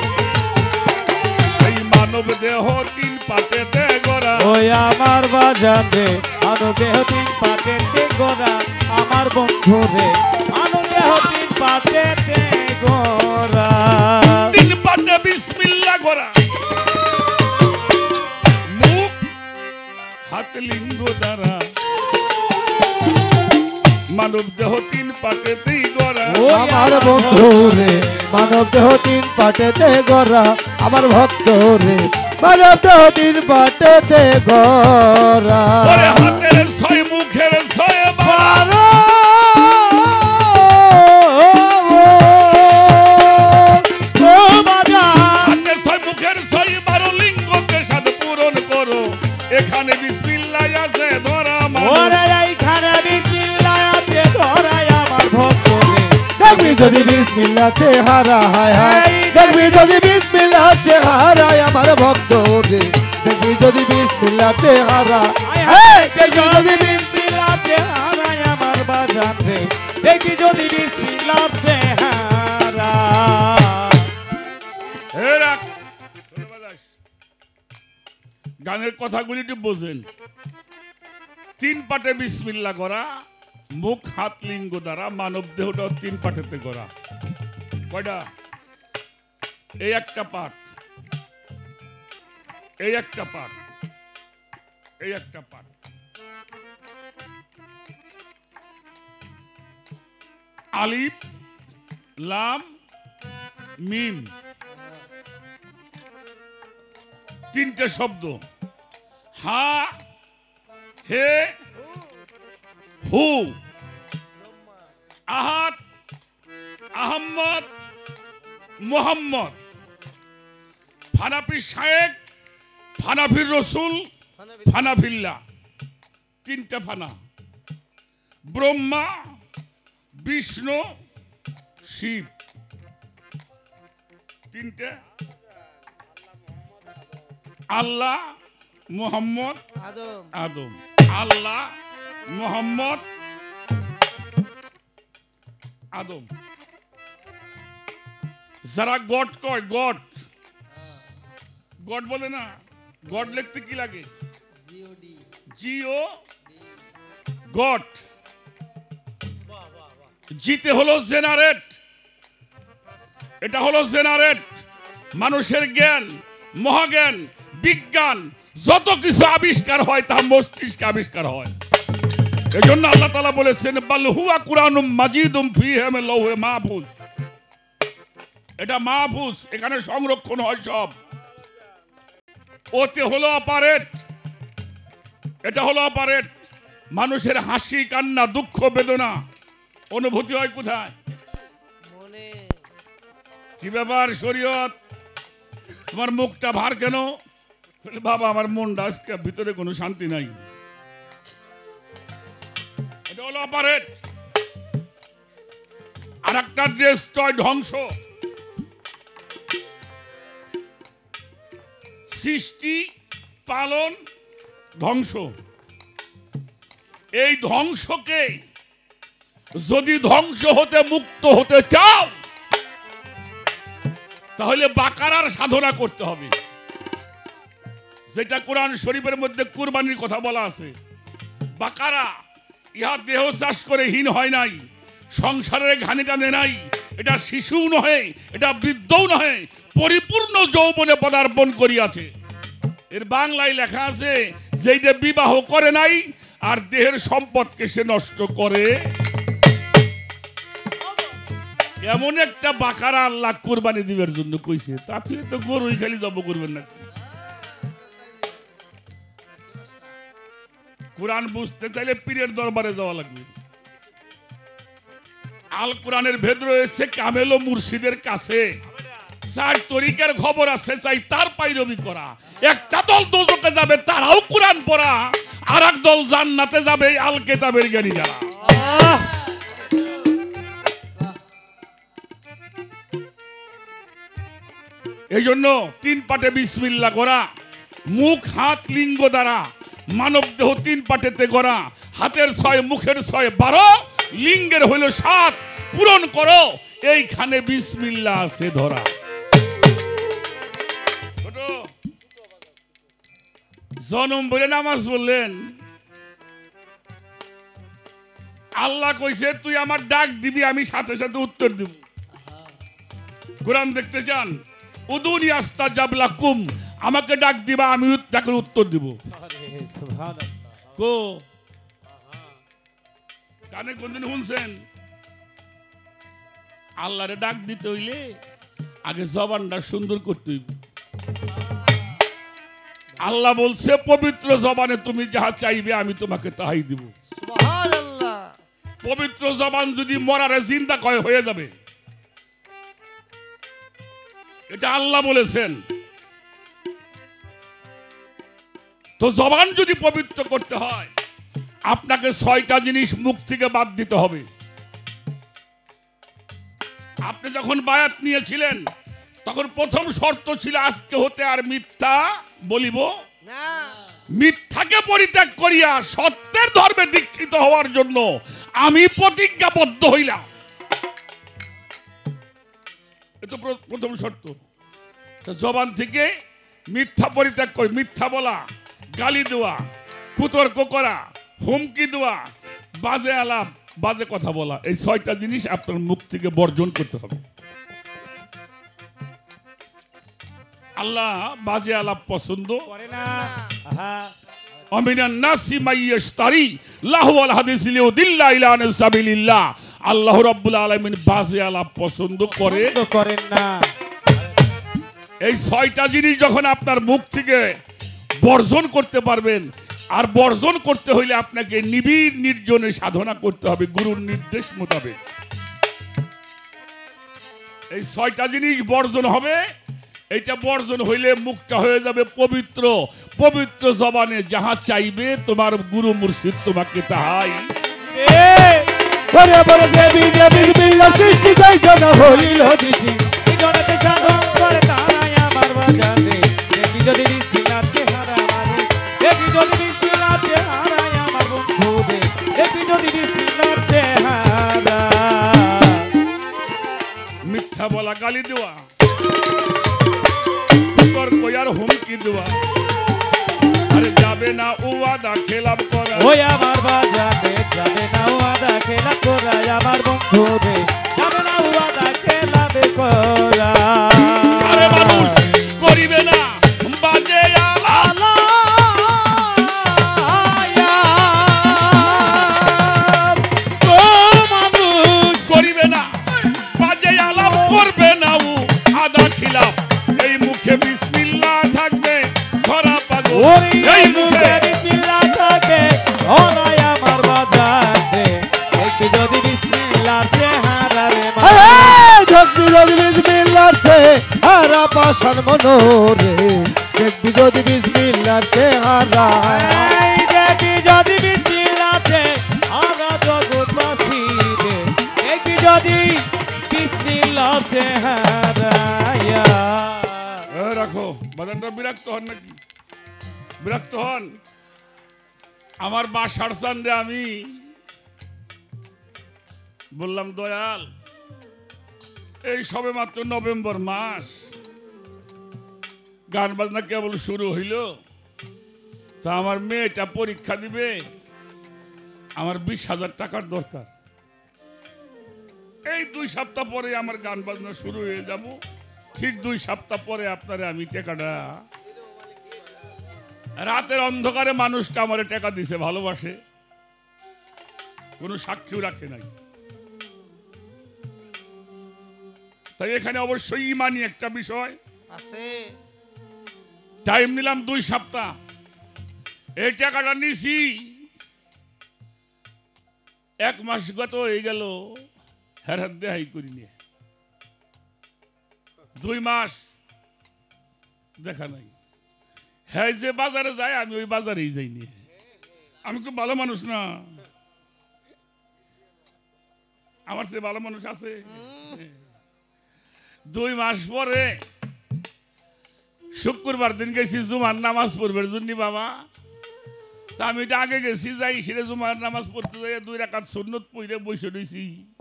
এই মানব দেহ 3 পাটেতে গড়া। ওই আমার বাজানে মানব দেহ 3 পাটেতে গড়া। আমার বন্ধু রে মানব দেহ তিন পাটেতে গড়া। তিন পাটে বিসমিল্লাহ করা, মুখ হাত লিঙ্গ দ্বারা মানব দেহ তিন পাটেতেই গড়া। আমার বন্ধু রে মানব দেহ তিন পাটেতে গড়া, আমার ভক্ত রে মানব দেহ তিন পাটেতে গড়া। ওরে হাতের ছয় মুখের ছয় বারো, হাতের ছয় মুখের ছয় বারো লিঙ্গকে সাধ পূরণ করো। এখানে বিসমিল্লাহ আছে ধরা ওরে এইখানে বিসমিল্লাহ আছে ধরাই আমার ভক্ত রে। দেখবি যদি বিসমিল্লাহ চেহারা হায় হায়, দেখবি যদি বিসমিল্লাহ চেহারা আমার ভক্ত রে। দেখবি যদি বিসমিল্লাহ চেহারা, দেখি যদি বিসমিল্লাহ চেহারায় আমার বাজান রে, দেখি যদি বিসমিল্লাহ চেহারা। হে রাখ। গানের কথাগুলি একটু বোঝেন। তিন পাটে বিসমিল্লাহ করা, মুখ হাত লিঙ্গ দ্বারা মানব দেহটা তিন পাটেতে করা। কয়টা? এই একটা পাঠ, এই একটা পাঠ, এই একটা পাঠ। আলিফ লাম মিম, তিনটে শব্দ। হা হে হু, আহাদ আহম্মদ মোহাম্মদ, ফানাফি শায়েক, ফানাফির রসুল, ফানাফিল্লাহ। তিনটা ফানা, ব্রহ্মা বিষ্ণু শিব, তিনটে। আল্লাহ মোহাম্মদ আদম, আল্লাহ মোহাম্মদ আদম। যারা গড কয়, গড গড বলে না, গড লিখতে কি লাগে? জিও গড। জিতে হলো জেনারেট, এটা হলো জেনারেট। মানুষের জ্ঞান, মহাজ্ঞান, বিজ্ঞান যত কিছু আবিষ্কার হয় তা মস্তিষ্কে আবিষ্কার হয়। এজন্য আল্লাহ তাআলা বলেছেন বাল হুয়া কুরআনুম মাজিদুম ফীহি লাউহে মাহফুজ। এটা মাহফুজ, এখানে সংরক্ষণ হয় সব। ওতে হলো অপারেট, এটা হলো অপারেট। মানুষের হাসি কান্না দুঃখ বেদনা অনুভূতি হয় কোথায়? কি ব্যাপার শরীয়ত, তোমার মুখটা ভার কেন? বাবা আমার মনটা আজকে ভিতরে কোনো শান্তি নাই। এটা হলো অপারেট। আর একটা ড্রেস টয় ধ্বংস। সৃষ্টি পালন ধ্বংস। এই ধ্বংসকে যদি ধ্বংস হতে মুক্ত হতে চাও তাহলে বাকারার সাধনা করতে হবে, যেটা কোরআন শরীফের মধ্যে কুরবানির কথা বলা আছে। বাকারা ইহা দেহ চাষ করে হীন হয় নাই, সংসারের ঘানি টানে নাই। এটা শিশুও নহে, এটা বৃদ্ধও নহে, পরিপূর্ণ যৌবনে পদার্পণ করিয়াছে। এর বাংলায় লেখা আছে যেটা বিবাহ করে নাই আর দেহের সম্পদকে সে নষ্ট করে। এমন একটা বাকারা আল্লাহ কুরবানি দিবার জন্য কইছে, তাতে তো গরুই খালি জব করবেন না। কোরআন বুঝতে চাইলে পীরের দরবারে যাওয়া লাগবে। আল কোরআনের ভেদ রয়েছে কামেল ও মুর্শিদের কাছে। যার তরিকার খবর আছে চাই তার পাইরবি করা। একটা দল দোজখে যাবে তারাও কোরআন পড়া, আর এক দল জান্নাতে যাবে আল কিতাবের জ্ঞানী যারা। এই জন্য তিন পাটে বিসমিল্লাহ করা, মুখ হাত লিঙ্গ দ্বারা মানব দেহ তিন পাটেতে গড়া। হাতের 6 মুখের 6 12, লিঙ্গের হইল 7, পূরণ করো। এইখানে বিসমিল্লাহ আছে ধরা। ছোট জনম বলে নামাজ বললেন, আল্লাহ কইছে তুই আমার ডাক দিবি, আমি সাথে সাথে উত্তর দিব। কোরআন দেখতে চান? উদুনি আস্তাজাব লাকুম, আমাকে ডাক দিবা, আমি তাকে উত্তর দিব। কো কানে কোনদিন শুনছেন? আল্লাহরে ডাক দিতে হইলে আগে জবানটা সুন্দর করতে হইবে। আল্লাহ বলছে পবিত্র জবানে তুমি যাহা চাইবে আমি তোমাকে তাহাই দিব। সুবহানাল্লাহ। পবিত্র জবান যদি মরারে জিন্দা কয় হয়ে যাবে, এটা আল্লাহ বলেছেন। তো জবান যদি পবিত্র করতে হয় আপনাকে 6টা জিনিস মুখ থেকে বাদ দিতে হবে। আপনি যখন বায়াত নিয়েছিলেন তখন প্রথম শর্ত ছিল আজকে হতে আর মিথ্যা বলিব না। মিথ্যাকে পরিত্যাগ করিয়া সত্যের ধর্মে দীক্ষিত হওয়ার জন্য আমি প্রতিজ্ঞাবদ্ধ হইলাম। এটা প্রথম শর্ত। তো জবান থেকে মিথ্যা পরিত্যাগ করে, মিথ্যা বলা, গালি দেওয়া, কুতর্ক করা, হুমকি দেওয়া, বাজে আলাপ, বাজে কথা বলা, এই 6টা জিনিস আপনার মুখ থেকে বর্জন করতে হবে। আল্লাহ বাজে আলাপ পছন্দ করে না। আমিনান নাসি মাইয়াশতারি লাহওয়াল হাদিস লিউদিল্লা ইলা আন সাবিলিল্লাহ। আল্লাহ রাব্বুল আলামিন বাজে আলাপ পছন্দ করেন না। এই 6টা জিনিস যখন আপনার মুখ থেকে বর্জন করতে পারবেন, আর বর্জন করতে হইলে আপনাকে নিবিড় নির্জনে সাধনা করতে হবে গুরুর নির্দেশ মোতাবেক। এই 6টা জিনিস বর্জন হবে। এটা বর্জন হইলে মুখটা হয়ে যাবে পবিত্র। পবিত্র জবানে যাহা চাইবে তোমার গুরু মুর্শিদ তোমাকে তাহাই। বরে বরে দেবী দেবী বিল্লা সৃষ্টি যাই জনা হইল দিছি। এই জগতে সাধন করে তারাই আমার বাজারে, দেখি যদি বিসমিল্লাহর চেহারা মানে, দেখি যদি বিসমিল্লাহর চেহারাই আমার বন্ধু রে, দেখি যদি বিসমিল্লাহর চেহারা। মিথ্যা বলা, গালি দেওয়া, তর্ক আর হুমকি দেওয়া, আরে যাবে না ওয়াদা খেলাপ করা। ওই আমার বাজারে যাবে না ওয়াদা খেলা করাই আমার বন্ধু রে, যাবে না ওয়াদা খেলা করা। আরে মানুষ করিবে না বাজে আলাপ, ও মানুষ করিবে না বাজে আলাপ, করবে না ও আদা খিলাফ। এই মুখে বিসমিল্লাহ থাকবে ধরা পাগল, এই মুখে বিসমিল্লাহ থাকে ওরাই আমার বাজারে, দেখবি যদি বিসমিল্লাহর চেহারা রে দেখবি যদি বিসমিল্লাহর চেহারা পাশান মনোরে, দেখবি যদি বিসমিল্লাহর চেহারা, দেখবি যদি বিসমিল্লাহর চেহারা জগৎবাসী রে, দেখবি যদি বিসমিল্লাহর চেহারা। রাখো বাজানটা। বিরক্ত হন নাকি? বিরক্ত হন? আমার বাসার চান্দে আমি বললাম দয়াল এই সবে মাত্র নভেম্বর মাস, গান বাজনা কেবল শুরু হইল, তা আমার মেয়েটা পরীক্ষা দিবে, আমার 20,000 টাকার দরকার। এই 2 সপ্তাহ পরে আমার গান বাজনা শুরু হয়ে যাব, ঠিক 2 সপ্তাহ পরে আপনারে আমি টাকাটা, রাতের অন্ধকারে মানুষটা আমার টাকা দিছে, ভালোবাসে, কোনো সাক্ষীও রাখে নাই। তাই এখানে অবশ্যই ইমানি একটা বিষয় আছে। টাইম নিলাম 2 সপ্তাহ, এই টাকাটা নিছি 1 মাস গত হয়ে গেল, হেরাত দেহাই করি নিয়ে 2 মাস দেখা নাই। হ্যাঁ, যে বাজারে যায় আমি ওই বাজারেই যাই নিয়ে। আমি খুব ভালো মানুষ না, আমার চেয়ে ভালো মানুষ আছে? 2 মাস পরে শুক্রবার দিন গেছি জুমার নামাজ পড়বার জন্য বাবা। তা আমি এটা আগে গেছি, যাই সেটা জুমার নামাজ পড়তে যাই 2 রাকাত সুন্নত পড়ে বসে রয়েছি।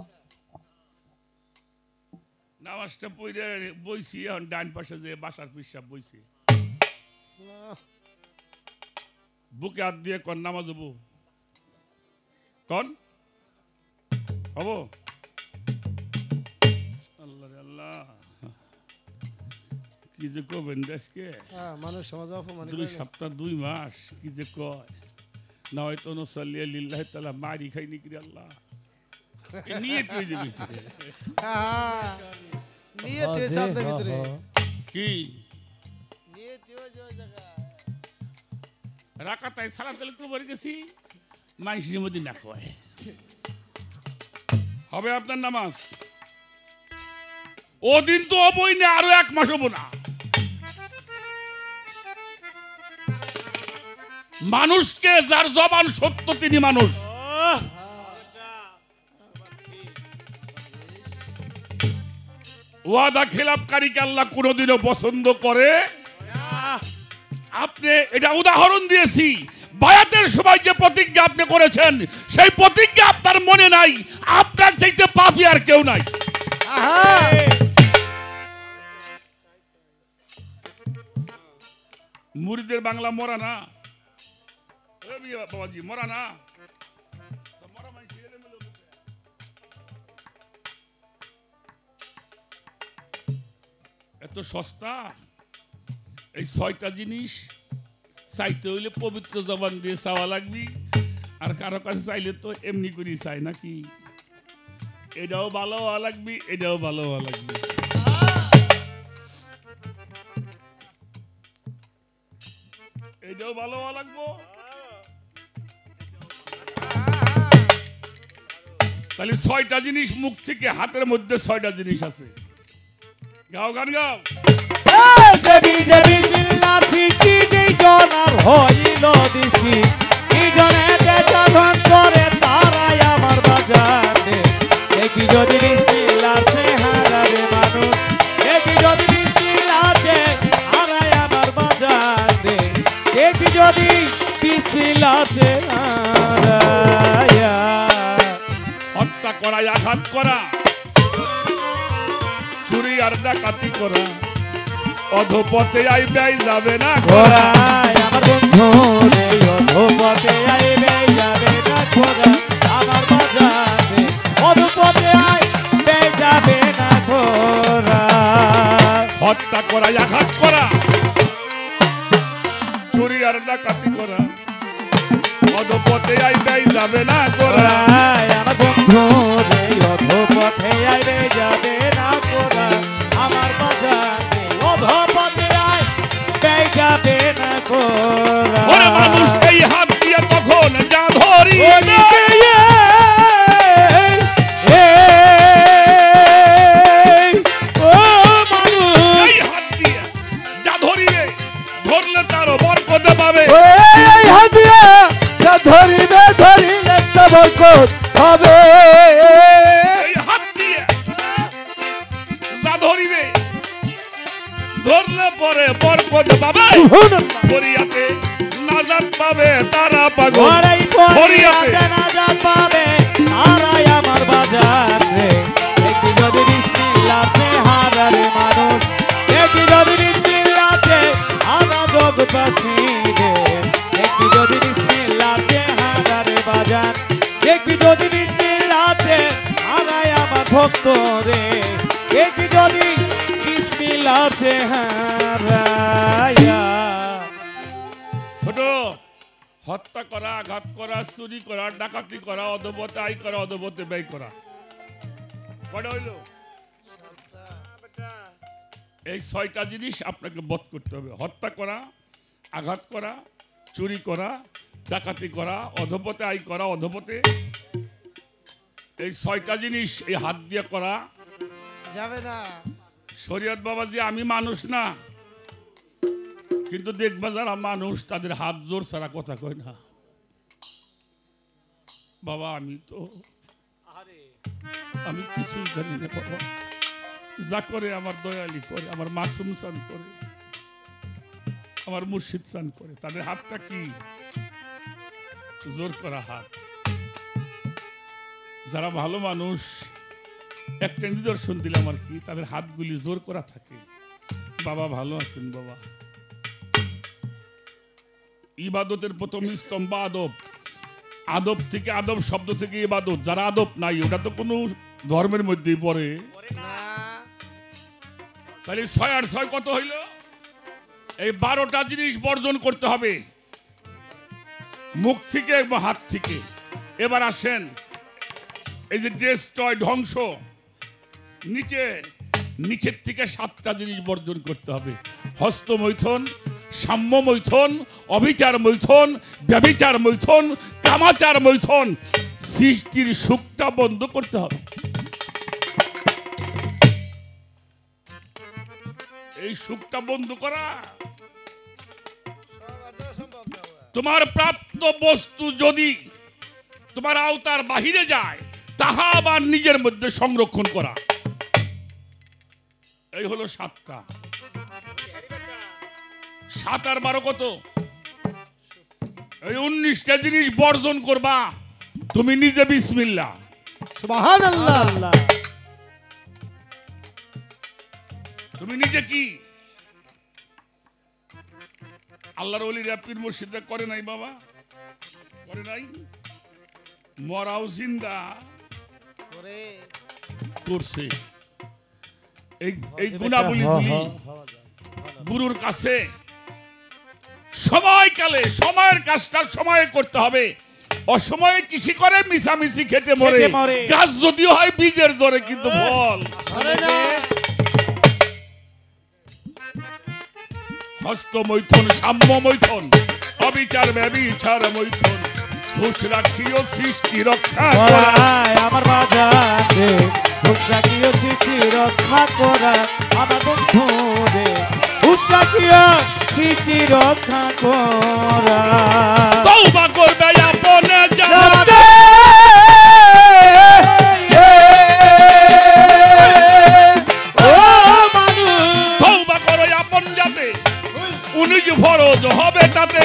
নামাজটা পড়ে বইছি, এখন ডান পাশে যে বাসার পিসাব বইছে, বুকে হাত দিয়ে কন নামাজ হবো, কন হবো আল্লাহ রে আল্লাহ কি যে করবেন দেশকে মানুষ সমাজ অপমান 2 সপ্তাহ 2 মাস কি যে কয় না হয়তো নসাল্লিয়া লিল্লাহি তাআলা মারি খাইনি কি আল্লাহ এ নিয়ে তুই যে ভিতরে নিয়ে তে চাঁদের ভিতরে কি নিয়ে তে ওই জায়গা রাকাতায় সালাত দিলে তো বলে গেছি মাইসির মধ্যে না কয় হবে আপনার নামাজ ও দিন তো হবই না আরো 1 মাস হবো না মানুষকে যার জবান সত্য তিনি মানুষ ওয়াদা খেলাপকারীকে আল্লাহ কোনোদিনও পছন্দ করে আপনি এটা উদাহরণ দিয়েছি বায়াতের সময় যে প্রতিজ্ঞা আপনি করেছেন সেই প্রতিজ্ঞা আপনার মনে নাই আপনার চাইতে পাপী আর কেউ নাই মুরিদের বাংলা মরা না বাবাজি মরা না এত সস্তা এই 6টা জিনিস চাইতে হইলে পবিত্র জবান দিয়ে চাওয়া লাগবে আর কারো কাছে চাইলে তো এমনি করেই চাই নাকি এটাও ভালো হওয়া লাগবে এটাও ভালো হওয়া লাগবে এটাও ভালো হওয়া লাগবো তাহলে 6টা জিনিস মুখ থেকে হাতের মধ্যে 6টা জিনিস আছে গাও গান গাও দেবী দেবী চিল্লাছি কি জনার হইল দিছি কি জনে দেশাধন করে তারাই আমার বাজারে দেখি যদি বিসমিল্লাহে হারাবে মানুষ দেখি যদি বিসমিল্লাহে হারায় আমার বাজারে দেখি যদি বিসমিল্লাহে হারায়া হত্যা করা আঘাত করা চুরি আর ডাকাতি করা অধপথে আইবে যাবে না ঘোড়ায় আমার বন্ধু রে অধপথে আইবে যাবে না ঘোড়া আমার বাজারে অধপথে আইবে যাবে না ঘোড়া হত্যা করা আঘাত করা চুরি আর ডাকাতি করা অধপথে আইবে যাবে না ঘোড়ায় আমার বন্ধু রে অধপথে আইবে যাবে না ঘোড়া আমার বাজারে অধপথে আইবে যাবে না ঘোড়া ওরে মানুষ এই হাত দিয়ে তখন যা ধরি এই হাত দিয়ে যা ধরিবে ধরলে তার বরকত পাবে ধরিবে ধরিলে তো বরকত হবে এই হাত দিয়ে যা ধরিবে ধরলে পরে বরকত পাবে ফরিয়াতে নাজাত পাবে তারা পাগল ফরিয়াতে নাজাত পাবে তারাই আমার বাজারে একটি যদি বিসমিল্লাহে হারারে মানুষ একটি যদি বিসমিল্লাহে হারা জগৎবাসী রে একটি যদি বিসমিল্লাহে হারারে বাজার একটি যদি বিসমিল্লাহে হারায় আমার ভক্ত রে একটি যদি বিসমিল্লাহে হারায়া ছোট হত্যা করা আঘাত করা চুরি করা ডাকাতি করা অধপথে আয় করা অধপথে ব্যয় করা কটা হইল এই 6টা জিনিস আপনাকে বধ করতে হবে হত্যা করা আঘাত করা চুরি করা ডাকাতি করা অধপথে আয় করা অধপথে এই 6টা জিনিস এই হাত দিয়ে করা যাবে না শরীয়ত বাবাজি আমি মানুষ না কিন্তু দেখবা যারা মানুষ তাদের হাত জোর ছাড়া কথা কয় না বাবা আমি কিছুই জানি না বাবা যা করে আমার দয়ালি করে আমার মাসুম চান করে আমার মুর্শিদ চান করে তাদের হাতটা কি জোর করা হাত যারা ভালো মানুষ একটা নিদর্শন দিলাম আর কি তাদের হাতগুলি জোর করা থাকে বাবা ভালো আছেন বাবা ইবাদতের প্রথম স্তম্ভ আদব আদব থেকে, আদব শব্দ থেকে ইবাদত। যারা আদব নাই ওটা তো কোনো ধর্মের মধ্যেই পড়ে। তাহলে 6 আর 6 কত হইল? এই 12টা জিনিস বর্জন করতে হবে মুখ থেকে এবং হাত থেকে। এবার আসেন, এই যে ড্রেসটয় ধ্বংস, নিচের থেকে 7টা জিনিস বর্জন করতে হবে। হস্ত মৈথন, সাম্য মৈথন, অবিচার মৈথন, ব্যভিচার মৈথন, কামাচার মৈথন। সৃষ্টির সুখটা বন্ধ করতে হবে। এই সুখটা বন্ধ করা, তোমার প্রাপ্ত বস্তু যদি তোমার আওতার বাহিরে যায় তাহা আবার নিজের মধ্যে সংরক্ষণ করা। এই হলো 7টা। 7 আর 12 কত? এই 19টা জিনিস বর্জন করবা তুমি নিজে। বিসমিল্লাহ, সুবহানাল্লাহ। তুমি নিজে কি আল্লাহর ওলিরা পীর মুর্শিদরা করে নাই বাবা? করে নাই? মরাও জিন্দা করছে। এই গুণাবলীগুলি গুরুর কাছে সময়কালে সময়ের কাজটা সময়ে করতে হবে। অসময়ে কৃষি করে মিশামিশি খেটে মরে। গাছ যদিও হয় বীজের জোরে, কিন্তু ফল হস্ত মৈথন, সাম্য মৈথন, অবিচার ব্যভিচার মৈথন। হুঁশ রাখিও সৃষ্টি রক্ষা করা। আমার বাজারে হুঁশ রাখিও সৃষ্টি রক্ষা করা। আমার বন্ধু রে হুঁশ রাখিও সৃষ্টি রক্ষা করা। তওবা করবে আপনে জানাতে, তওবা করো আপন যাতে, 19 ফরজ হবে তাতে।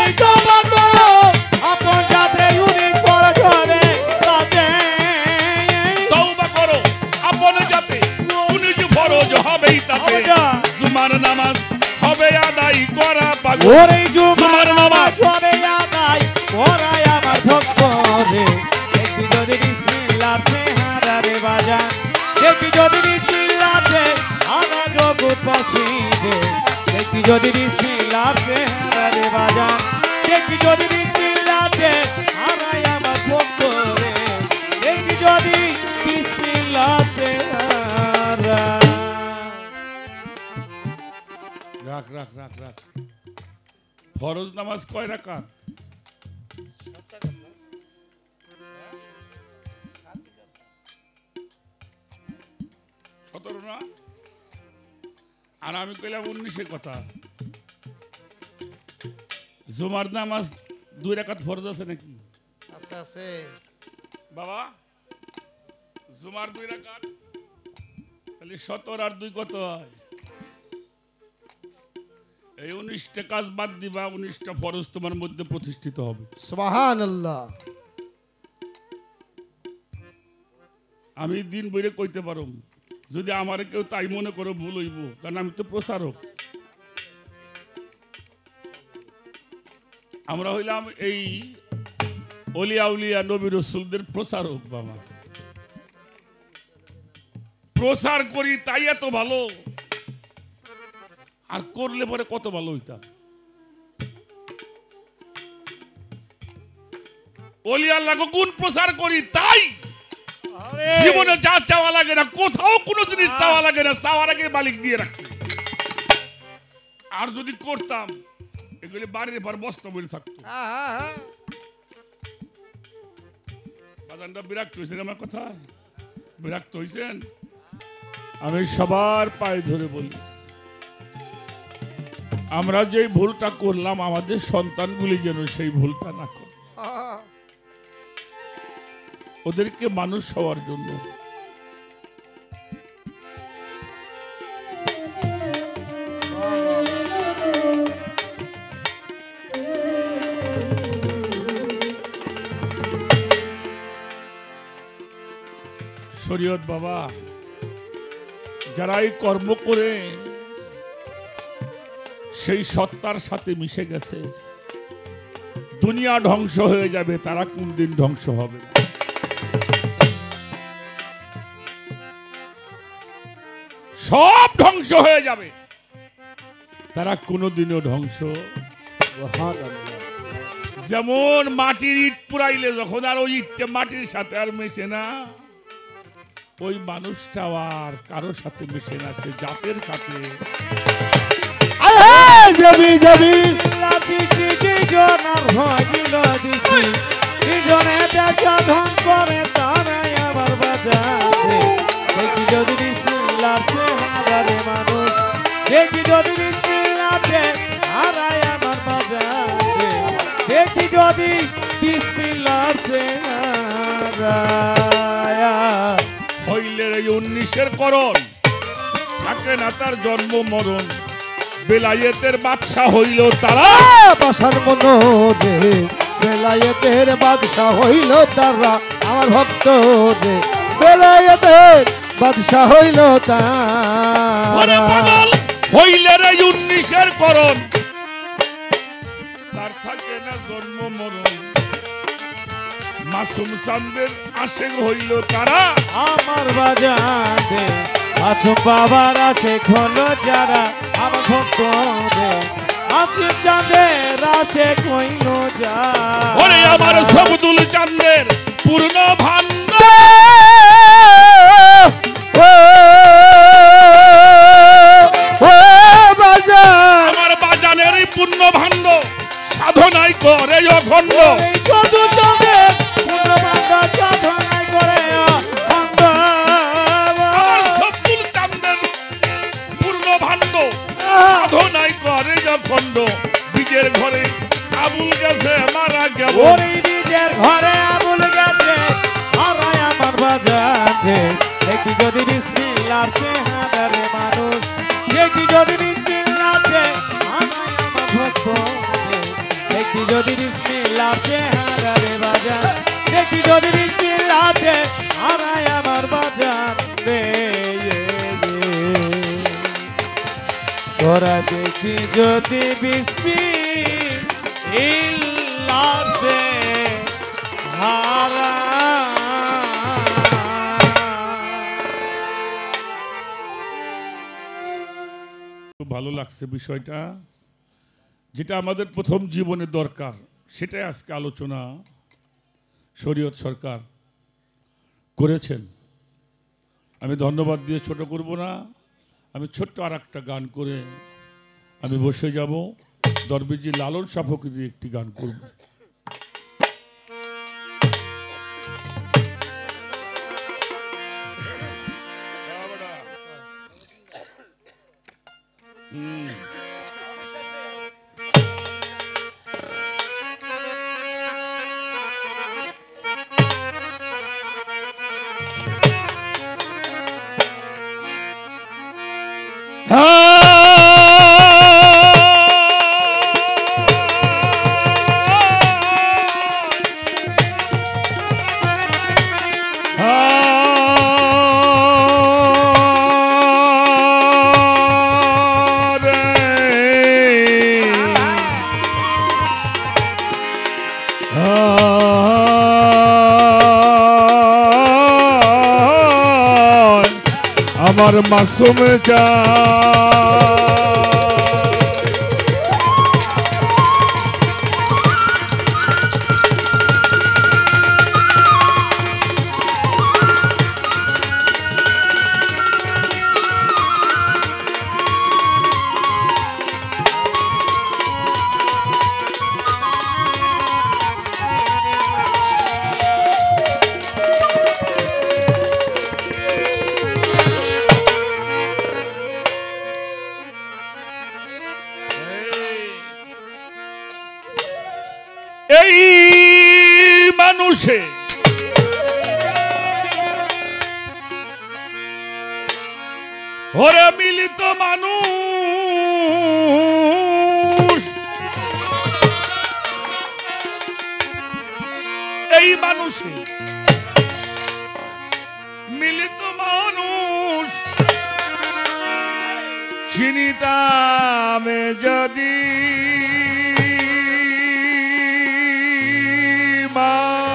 তওবা করো আপন যাতে, 19 ফরজ হবেই তাতে। জুমার নামাজ হবে আদায় করা পাগল। জুমার নামাজ হবে আদায় করা আমার ভক্ত রে। একটু যদি বিসমিল্লাহ সে হারারে বাজান, একটু যদি বিসমিল্লাহ সে হারা জগৎ বাসিবে। একটু যদি বিসমিল্লাহ সে হারারে বাজান, একটু যদি বিসমিল্লাহ সে হারাই আমার ভক্ত রে। একটু যদি বিসমিল্লাহ সে হারা। রাখ রাখ রাখ রাখ। ফরজ নামাজ কয় রাকাত? 17 না? আর আমি কইলাম 19 কথা। জুমার নামাজ 2 রাকাত ফরজ আছে নাকি? আছে বাবা, জুমার 2 রাকাত, তাহলে 17 আর 2 কত হয়? এই 19টা কাজ বাদ দিবা, 19টা ফরজ তোমার মধ্যে প্রতিষ্ঠিত হবে। সুবহানাল্লাহ। আমি দিন বইরে কইতে পারো, যদি আমার কেউ তাই মনে করো ভুল হইব, কারণ আমি তো প্রচারক। আমরা হইলাম এই অলিয়া উলিয়া নবী রাসূলদের প্রচারক। বাবা, প্রচার করি তাই এত ভালো, আর করলে পরে কত ভালো হইতাম। অলি আল্লাহ গুণ প্রচার করি তাই জীবনে যা চাওয়া লাগে না, কোথাও কোনো জিনিস চাওয়া লাগে না, চাওয়ার আগে মালিক দিয়ে রাখছে। আর যদি করতাম এগুলি বাড়ির পর বস্তা বলে থাকতো। বাজানটা বিরক্ত হয়েছেন আমার কথা? বিরক্ত হয়েছেন? আমি সবার পায়ে ধরে বলি, আমরা যে ভুলটা করলাম আমাদের সন্তানগুলি যেন সেই ভুলটা না করে, ওদেরকে মানুষ হওয়ার জন্য। শরীয়ত বাবা, যারা এই কর্ম করে সেই সত্তার সাথে মিশে গেছে, দুনিয়া ধ্বংস হয়ে যাবে, তারা কোনদিন ধ্বংস হবে না। সব ধ্বংস হয়ে যাবে, তারা কোনোদিনও ধ্বংস। যেমন মাটির ইট পুরাইলে যখন আর ওই ইটটা মাটির সাথে আর মেশে না, ওই মানুষটাও আর কারোর সাথে মেশে না, সে জাতের সাথে। জবি জবি লাঠি কি জনার ভজিল দিছি কি জনে দেখা ধন করে তারাই আমার বাজারে দেখি যদি বিসমিল্লাহতে হারারে মানুষ দেখি যদি বিসমিল্লাহতে হারায় আমার বাজারে দেখি যদি বিসমিল্লাহতে হারায় হইলে এই 19-এর করণ থাকে না তার জন্ম মরণ, বেলায়েতের বাদশা হইল তারা, বাসার মনোরে বেলায়েতের বাদশা হইল তারা, আমার ভক্ত রে বেলায়েতের বাদশা হইল ওরে তারা। পাগল হইলে রে 19-এর করণ তার থাকে না জন্ম মরণ, মাসুম চাঁদের আশেক হইল তারা, আমার বাজারে মাসুম বাবার আছে খোলো যারা, আমার ভক্ত রে মাসুম চাঁদের আছে কইল যারা। ওরে আমার সবদুল চাঁদের পূর্ণ ভান্ড, আমার বাজানের পূর্ণ ভাণ্ড সাধনাই করে অখণ্ড, আমার সবদুল চাঁদের পূর্ণ ভাণ্ড সাধনাই করে অখণ্ড, বীজের ঘরে আবুল গেছে মারা গেল, নিজের ঘরে আবুল গেছে হারায় আমার বাজারে দেখি যদি বিসমিল্লাহতে হারারে মানুষ দেখি যদি বিসমিল্লাহতে হারায় আমার ভক্ত দেখি যদি বিসমিল্লাহতে হারারে বাজার দেখি যদি বিসমিল্লাহতে হারায় আমার বাজার রে তোরা দেখি যদি বিসমিল্লাহতে হারা। খুব ভালো লাগছে বিষয়টা, যেটা আমাদের প্রথম জীবনে দরকার, সেটাই আজকে আলোচনা শরীয়ত সরকার করেছেন। আমি ধন্যবাদ দিয়ে ছোট করব না, আমি ছোট্ট আর একটা গান করে আমি বসে যাব, দরবেজি লালন শাহ ফকিরের একটি গান করব। আমার মাসুম এই মানুষে ওরে মিলিত মানুষ, এই মানুষে মিলিত মানুষ চিনিতামে যদি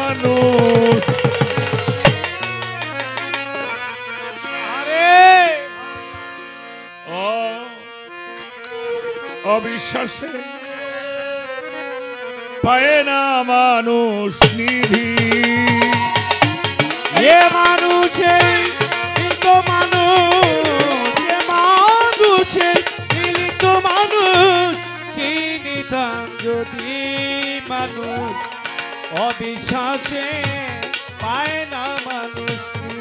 মানুষ অবিশ্বাসে পায় না মানুষ নিধি এ মানুষে কিন্তু মানুষে মিলিত মানুষ চিনিতাম যদি মানুষ অবিশ্বাসে পায় না মানুষ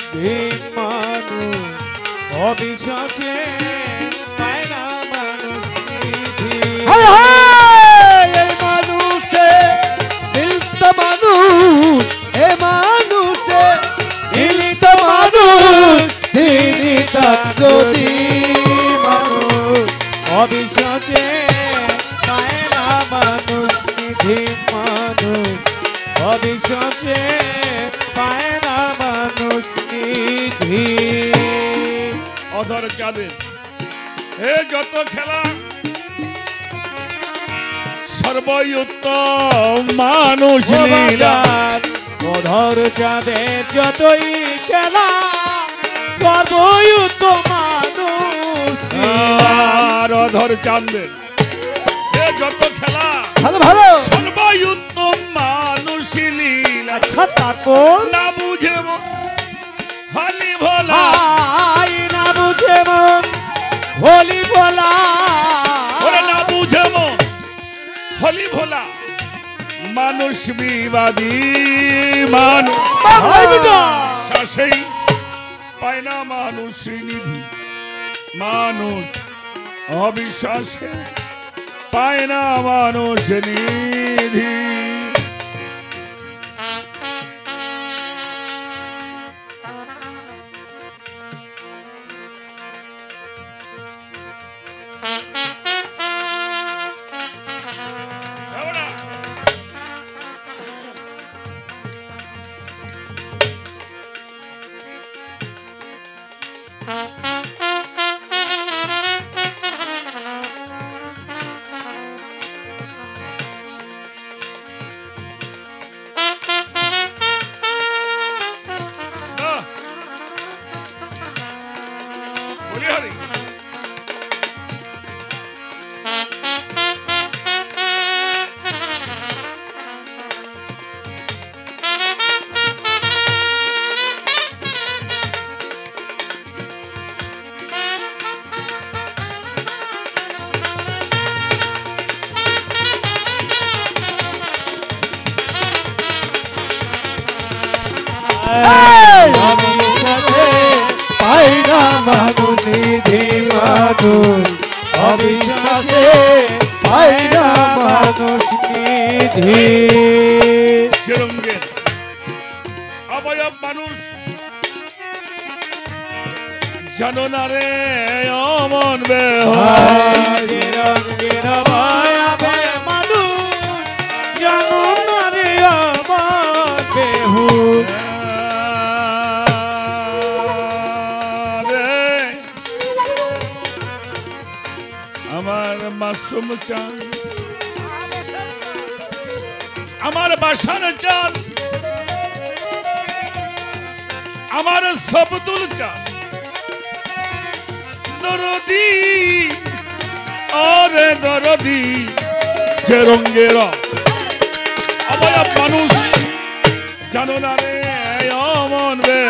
মানুষ অবিশ্বাসে পায় না মানুষ এই মানুষে মিলিত মানুষ এ মানুষে মিলিত মানুষ চিনিতা যদি মানুষ অবিশ্বাসে পায় না মানুষ নিধি মানুষ অবিশ্বাসে পায় না মানুষ নিধি অধর চাঁদের এ যত খেলা সর্বই উত্তম মানুষ লীলা অধর চাঁদের যতই খেলা সর্বই উত্তম মানুষ আর অধর চাঁদের এ যত খেলা ভালো ভালো সর্বই উত্তম মানুষ লীলা ঠাকুর না বুঝে হলি ভোলা না বুঝে মন হোলি ভোলা ওরে না বুঝে হলি ভোলা মানুষ বিবাদী মানুষ শ্বাসেই পায় না মানুষ নিধি মানুষ অবিশ্বাসে পায় না মানুষ নিধি পাই না মানুষ নিধি মানুষ অবিশ্বাসে পাই না মানুষ নিধি চিরঙ্গের অবয়ব মানুষ জানো না রে অমন রঙের ভয়াবে মানুষ জানো না রে আমার বেহু আমার মাসুম চান আমার বাসার চান আমার সবদুল চান দরদি আরে দরদি যে রঙের অবয়ব মানুষ জানো না রে অমন বে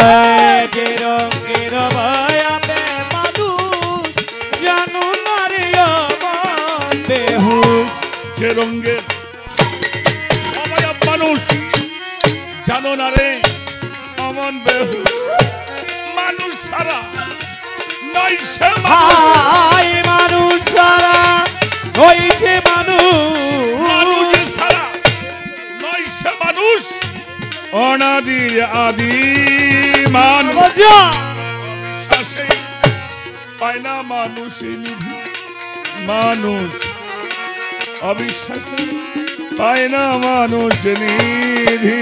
রঙের ভয়াবে মানুষ জানো না রে আমার বেহু যে রঙের অবয়ব মানুষ জানো না রে অমন বেহু মানুষ সারা নয় সে মানুষ সারা নয় সে মানুষ সারা নয় সে মানুষ অনাদি আদি মানুষ শ্বাসে পায় না মানুষ নিধি মানুষ অবিশ্বাসে পায় না মানুষ নিধি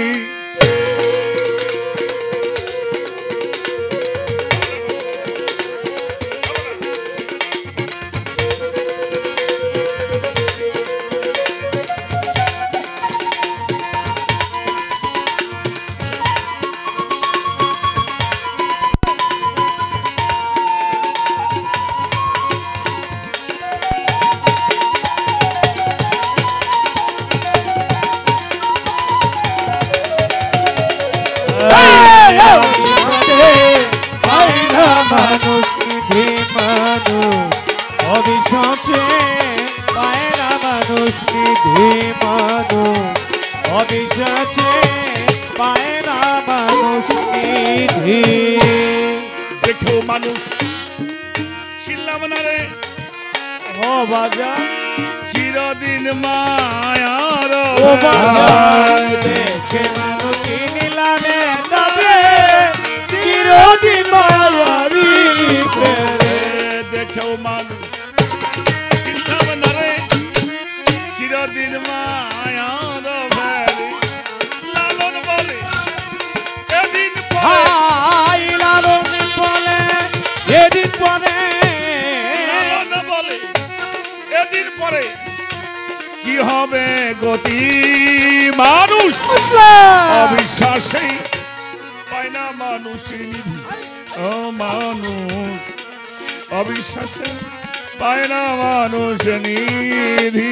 মানুষ নিধি মানুষ অবিশ্বাসে পায় না মানুষ নিধি মানুষ অবিশ্বাসে পায় না মানুষ নিধি। দেখো মানুষ ছিলাম না রে ও বাজার চিরদিন মায়ার ও বাজার দেখে মানুষ কিনিলামে তবে চিরদিন মায়ারি প্রেমে। দেখো মানুষ ছিলাম না রে চিরদিন মায়ার ভেরি লালন বলে এদিন পরে হাই লালন বলে এদিন পরে লালন বলে এদিন পরে কি হবে গতি মানুষ অবিশ্বাসে পায় না মানুষের নিধি ও মানুষ অবিশ্বাসে পায় না মানুষ নিধি।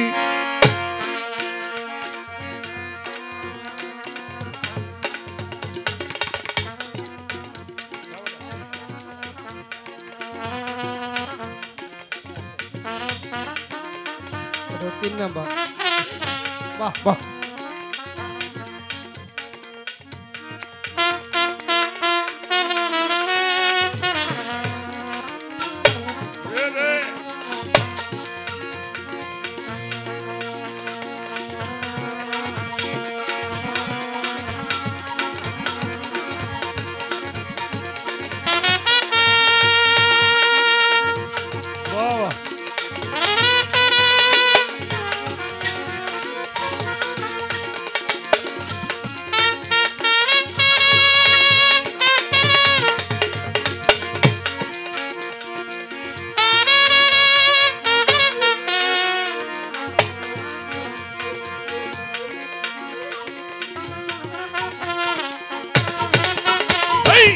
তিন নাম্বার বাহ বাহ এ রে, বাবা এই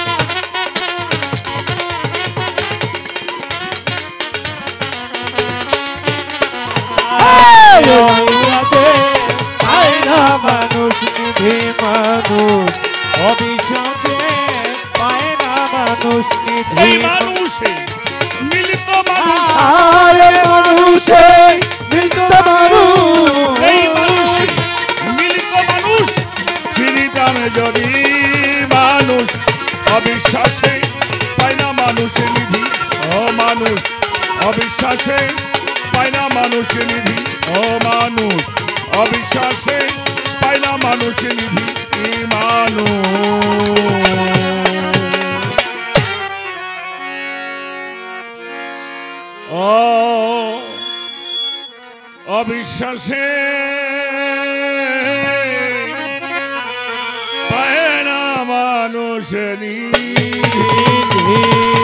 পায় না মানুষ নিধি মানুষ অবিশ্বাসে পায় না মানুষ নিধি এই মানুষে মিলিত মানুষ আরে মানুষে মৃত মানুষ এই মানুষে মিলিত মানুষ চিনিতাম যদি মানুষ অবিশ্বাসে পায় না মানুষের নিধি ও মানুষ অবিশ্বাসে পায় না মানুষের নিধি ও মানুষ অবিশ্বাসে পায় না মানুষের নিধি এই মানুষ ও অবিশ্বাসে পায় না মানুষ নিধি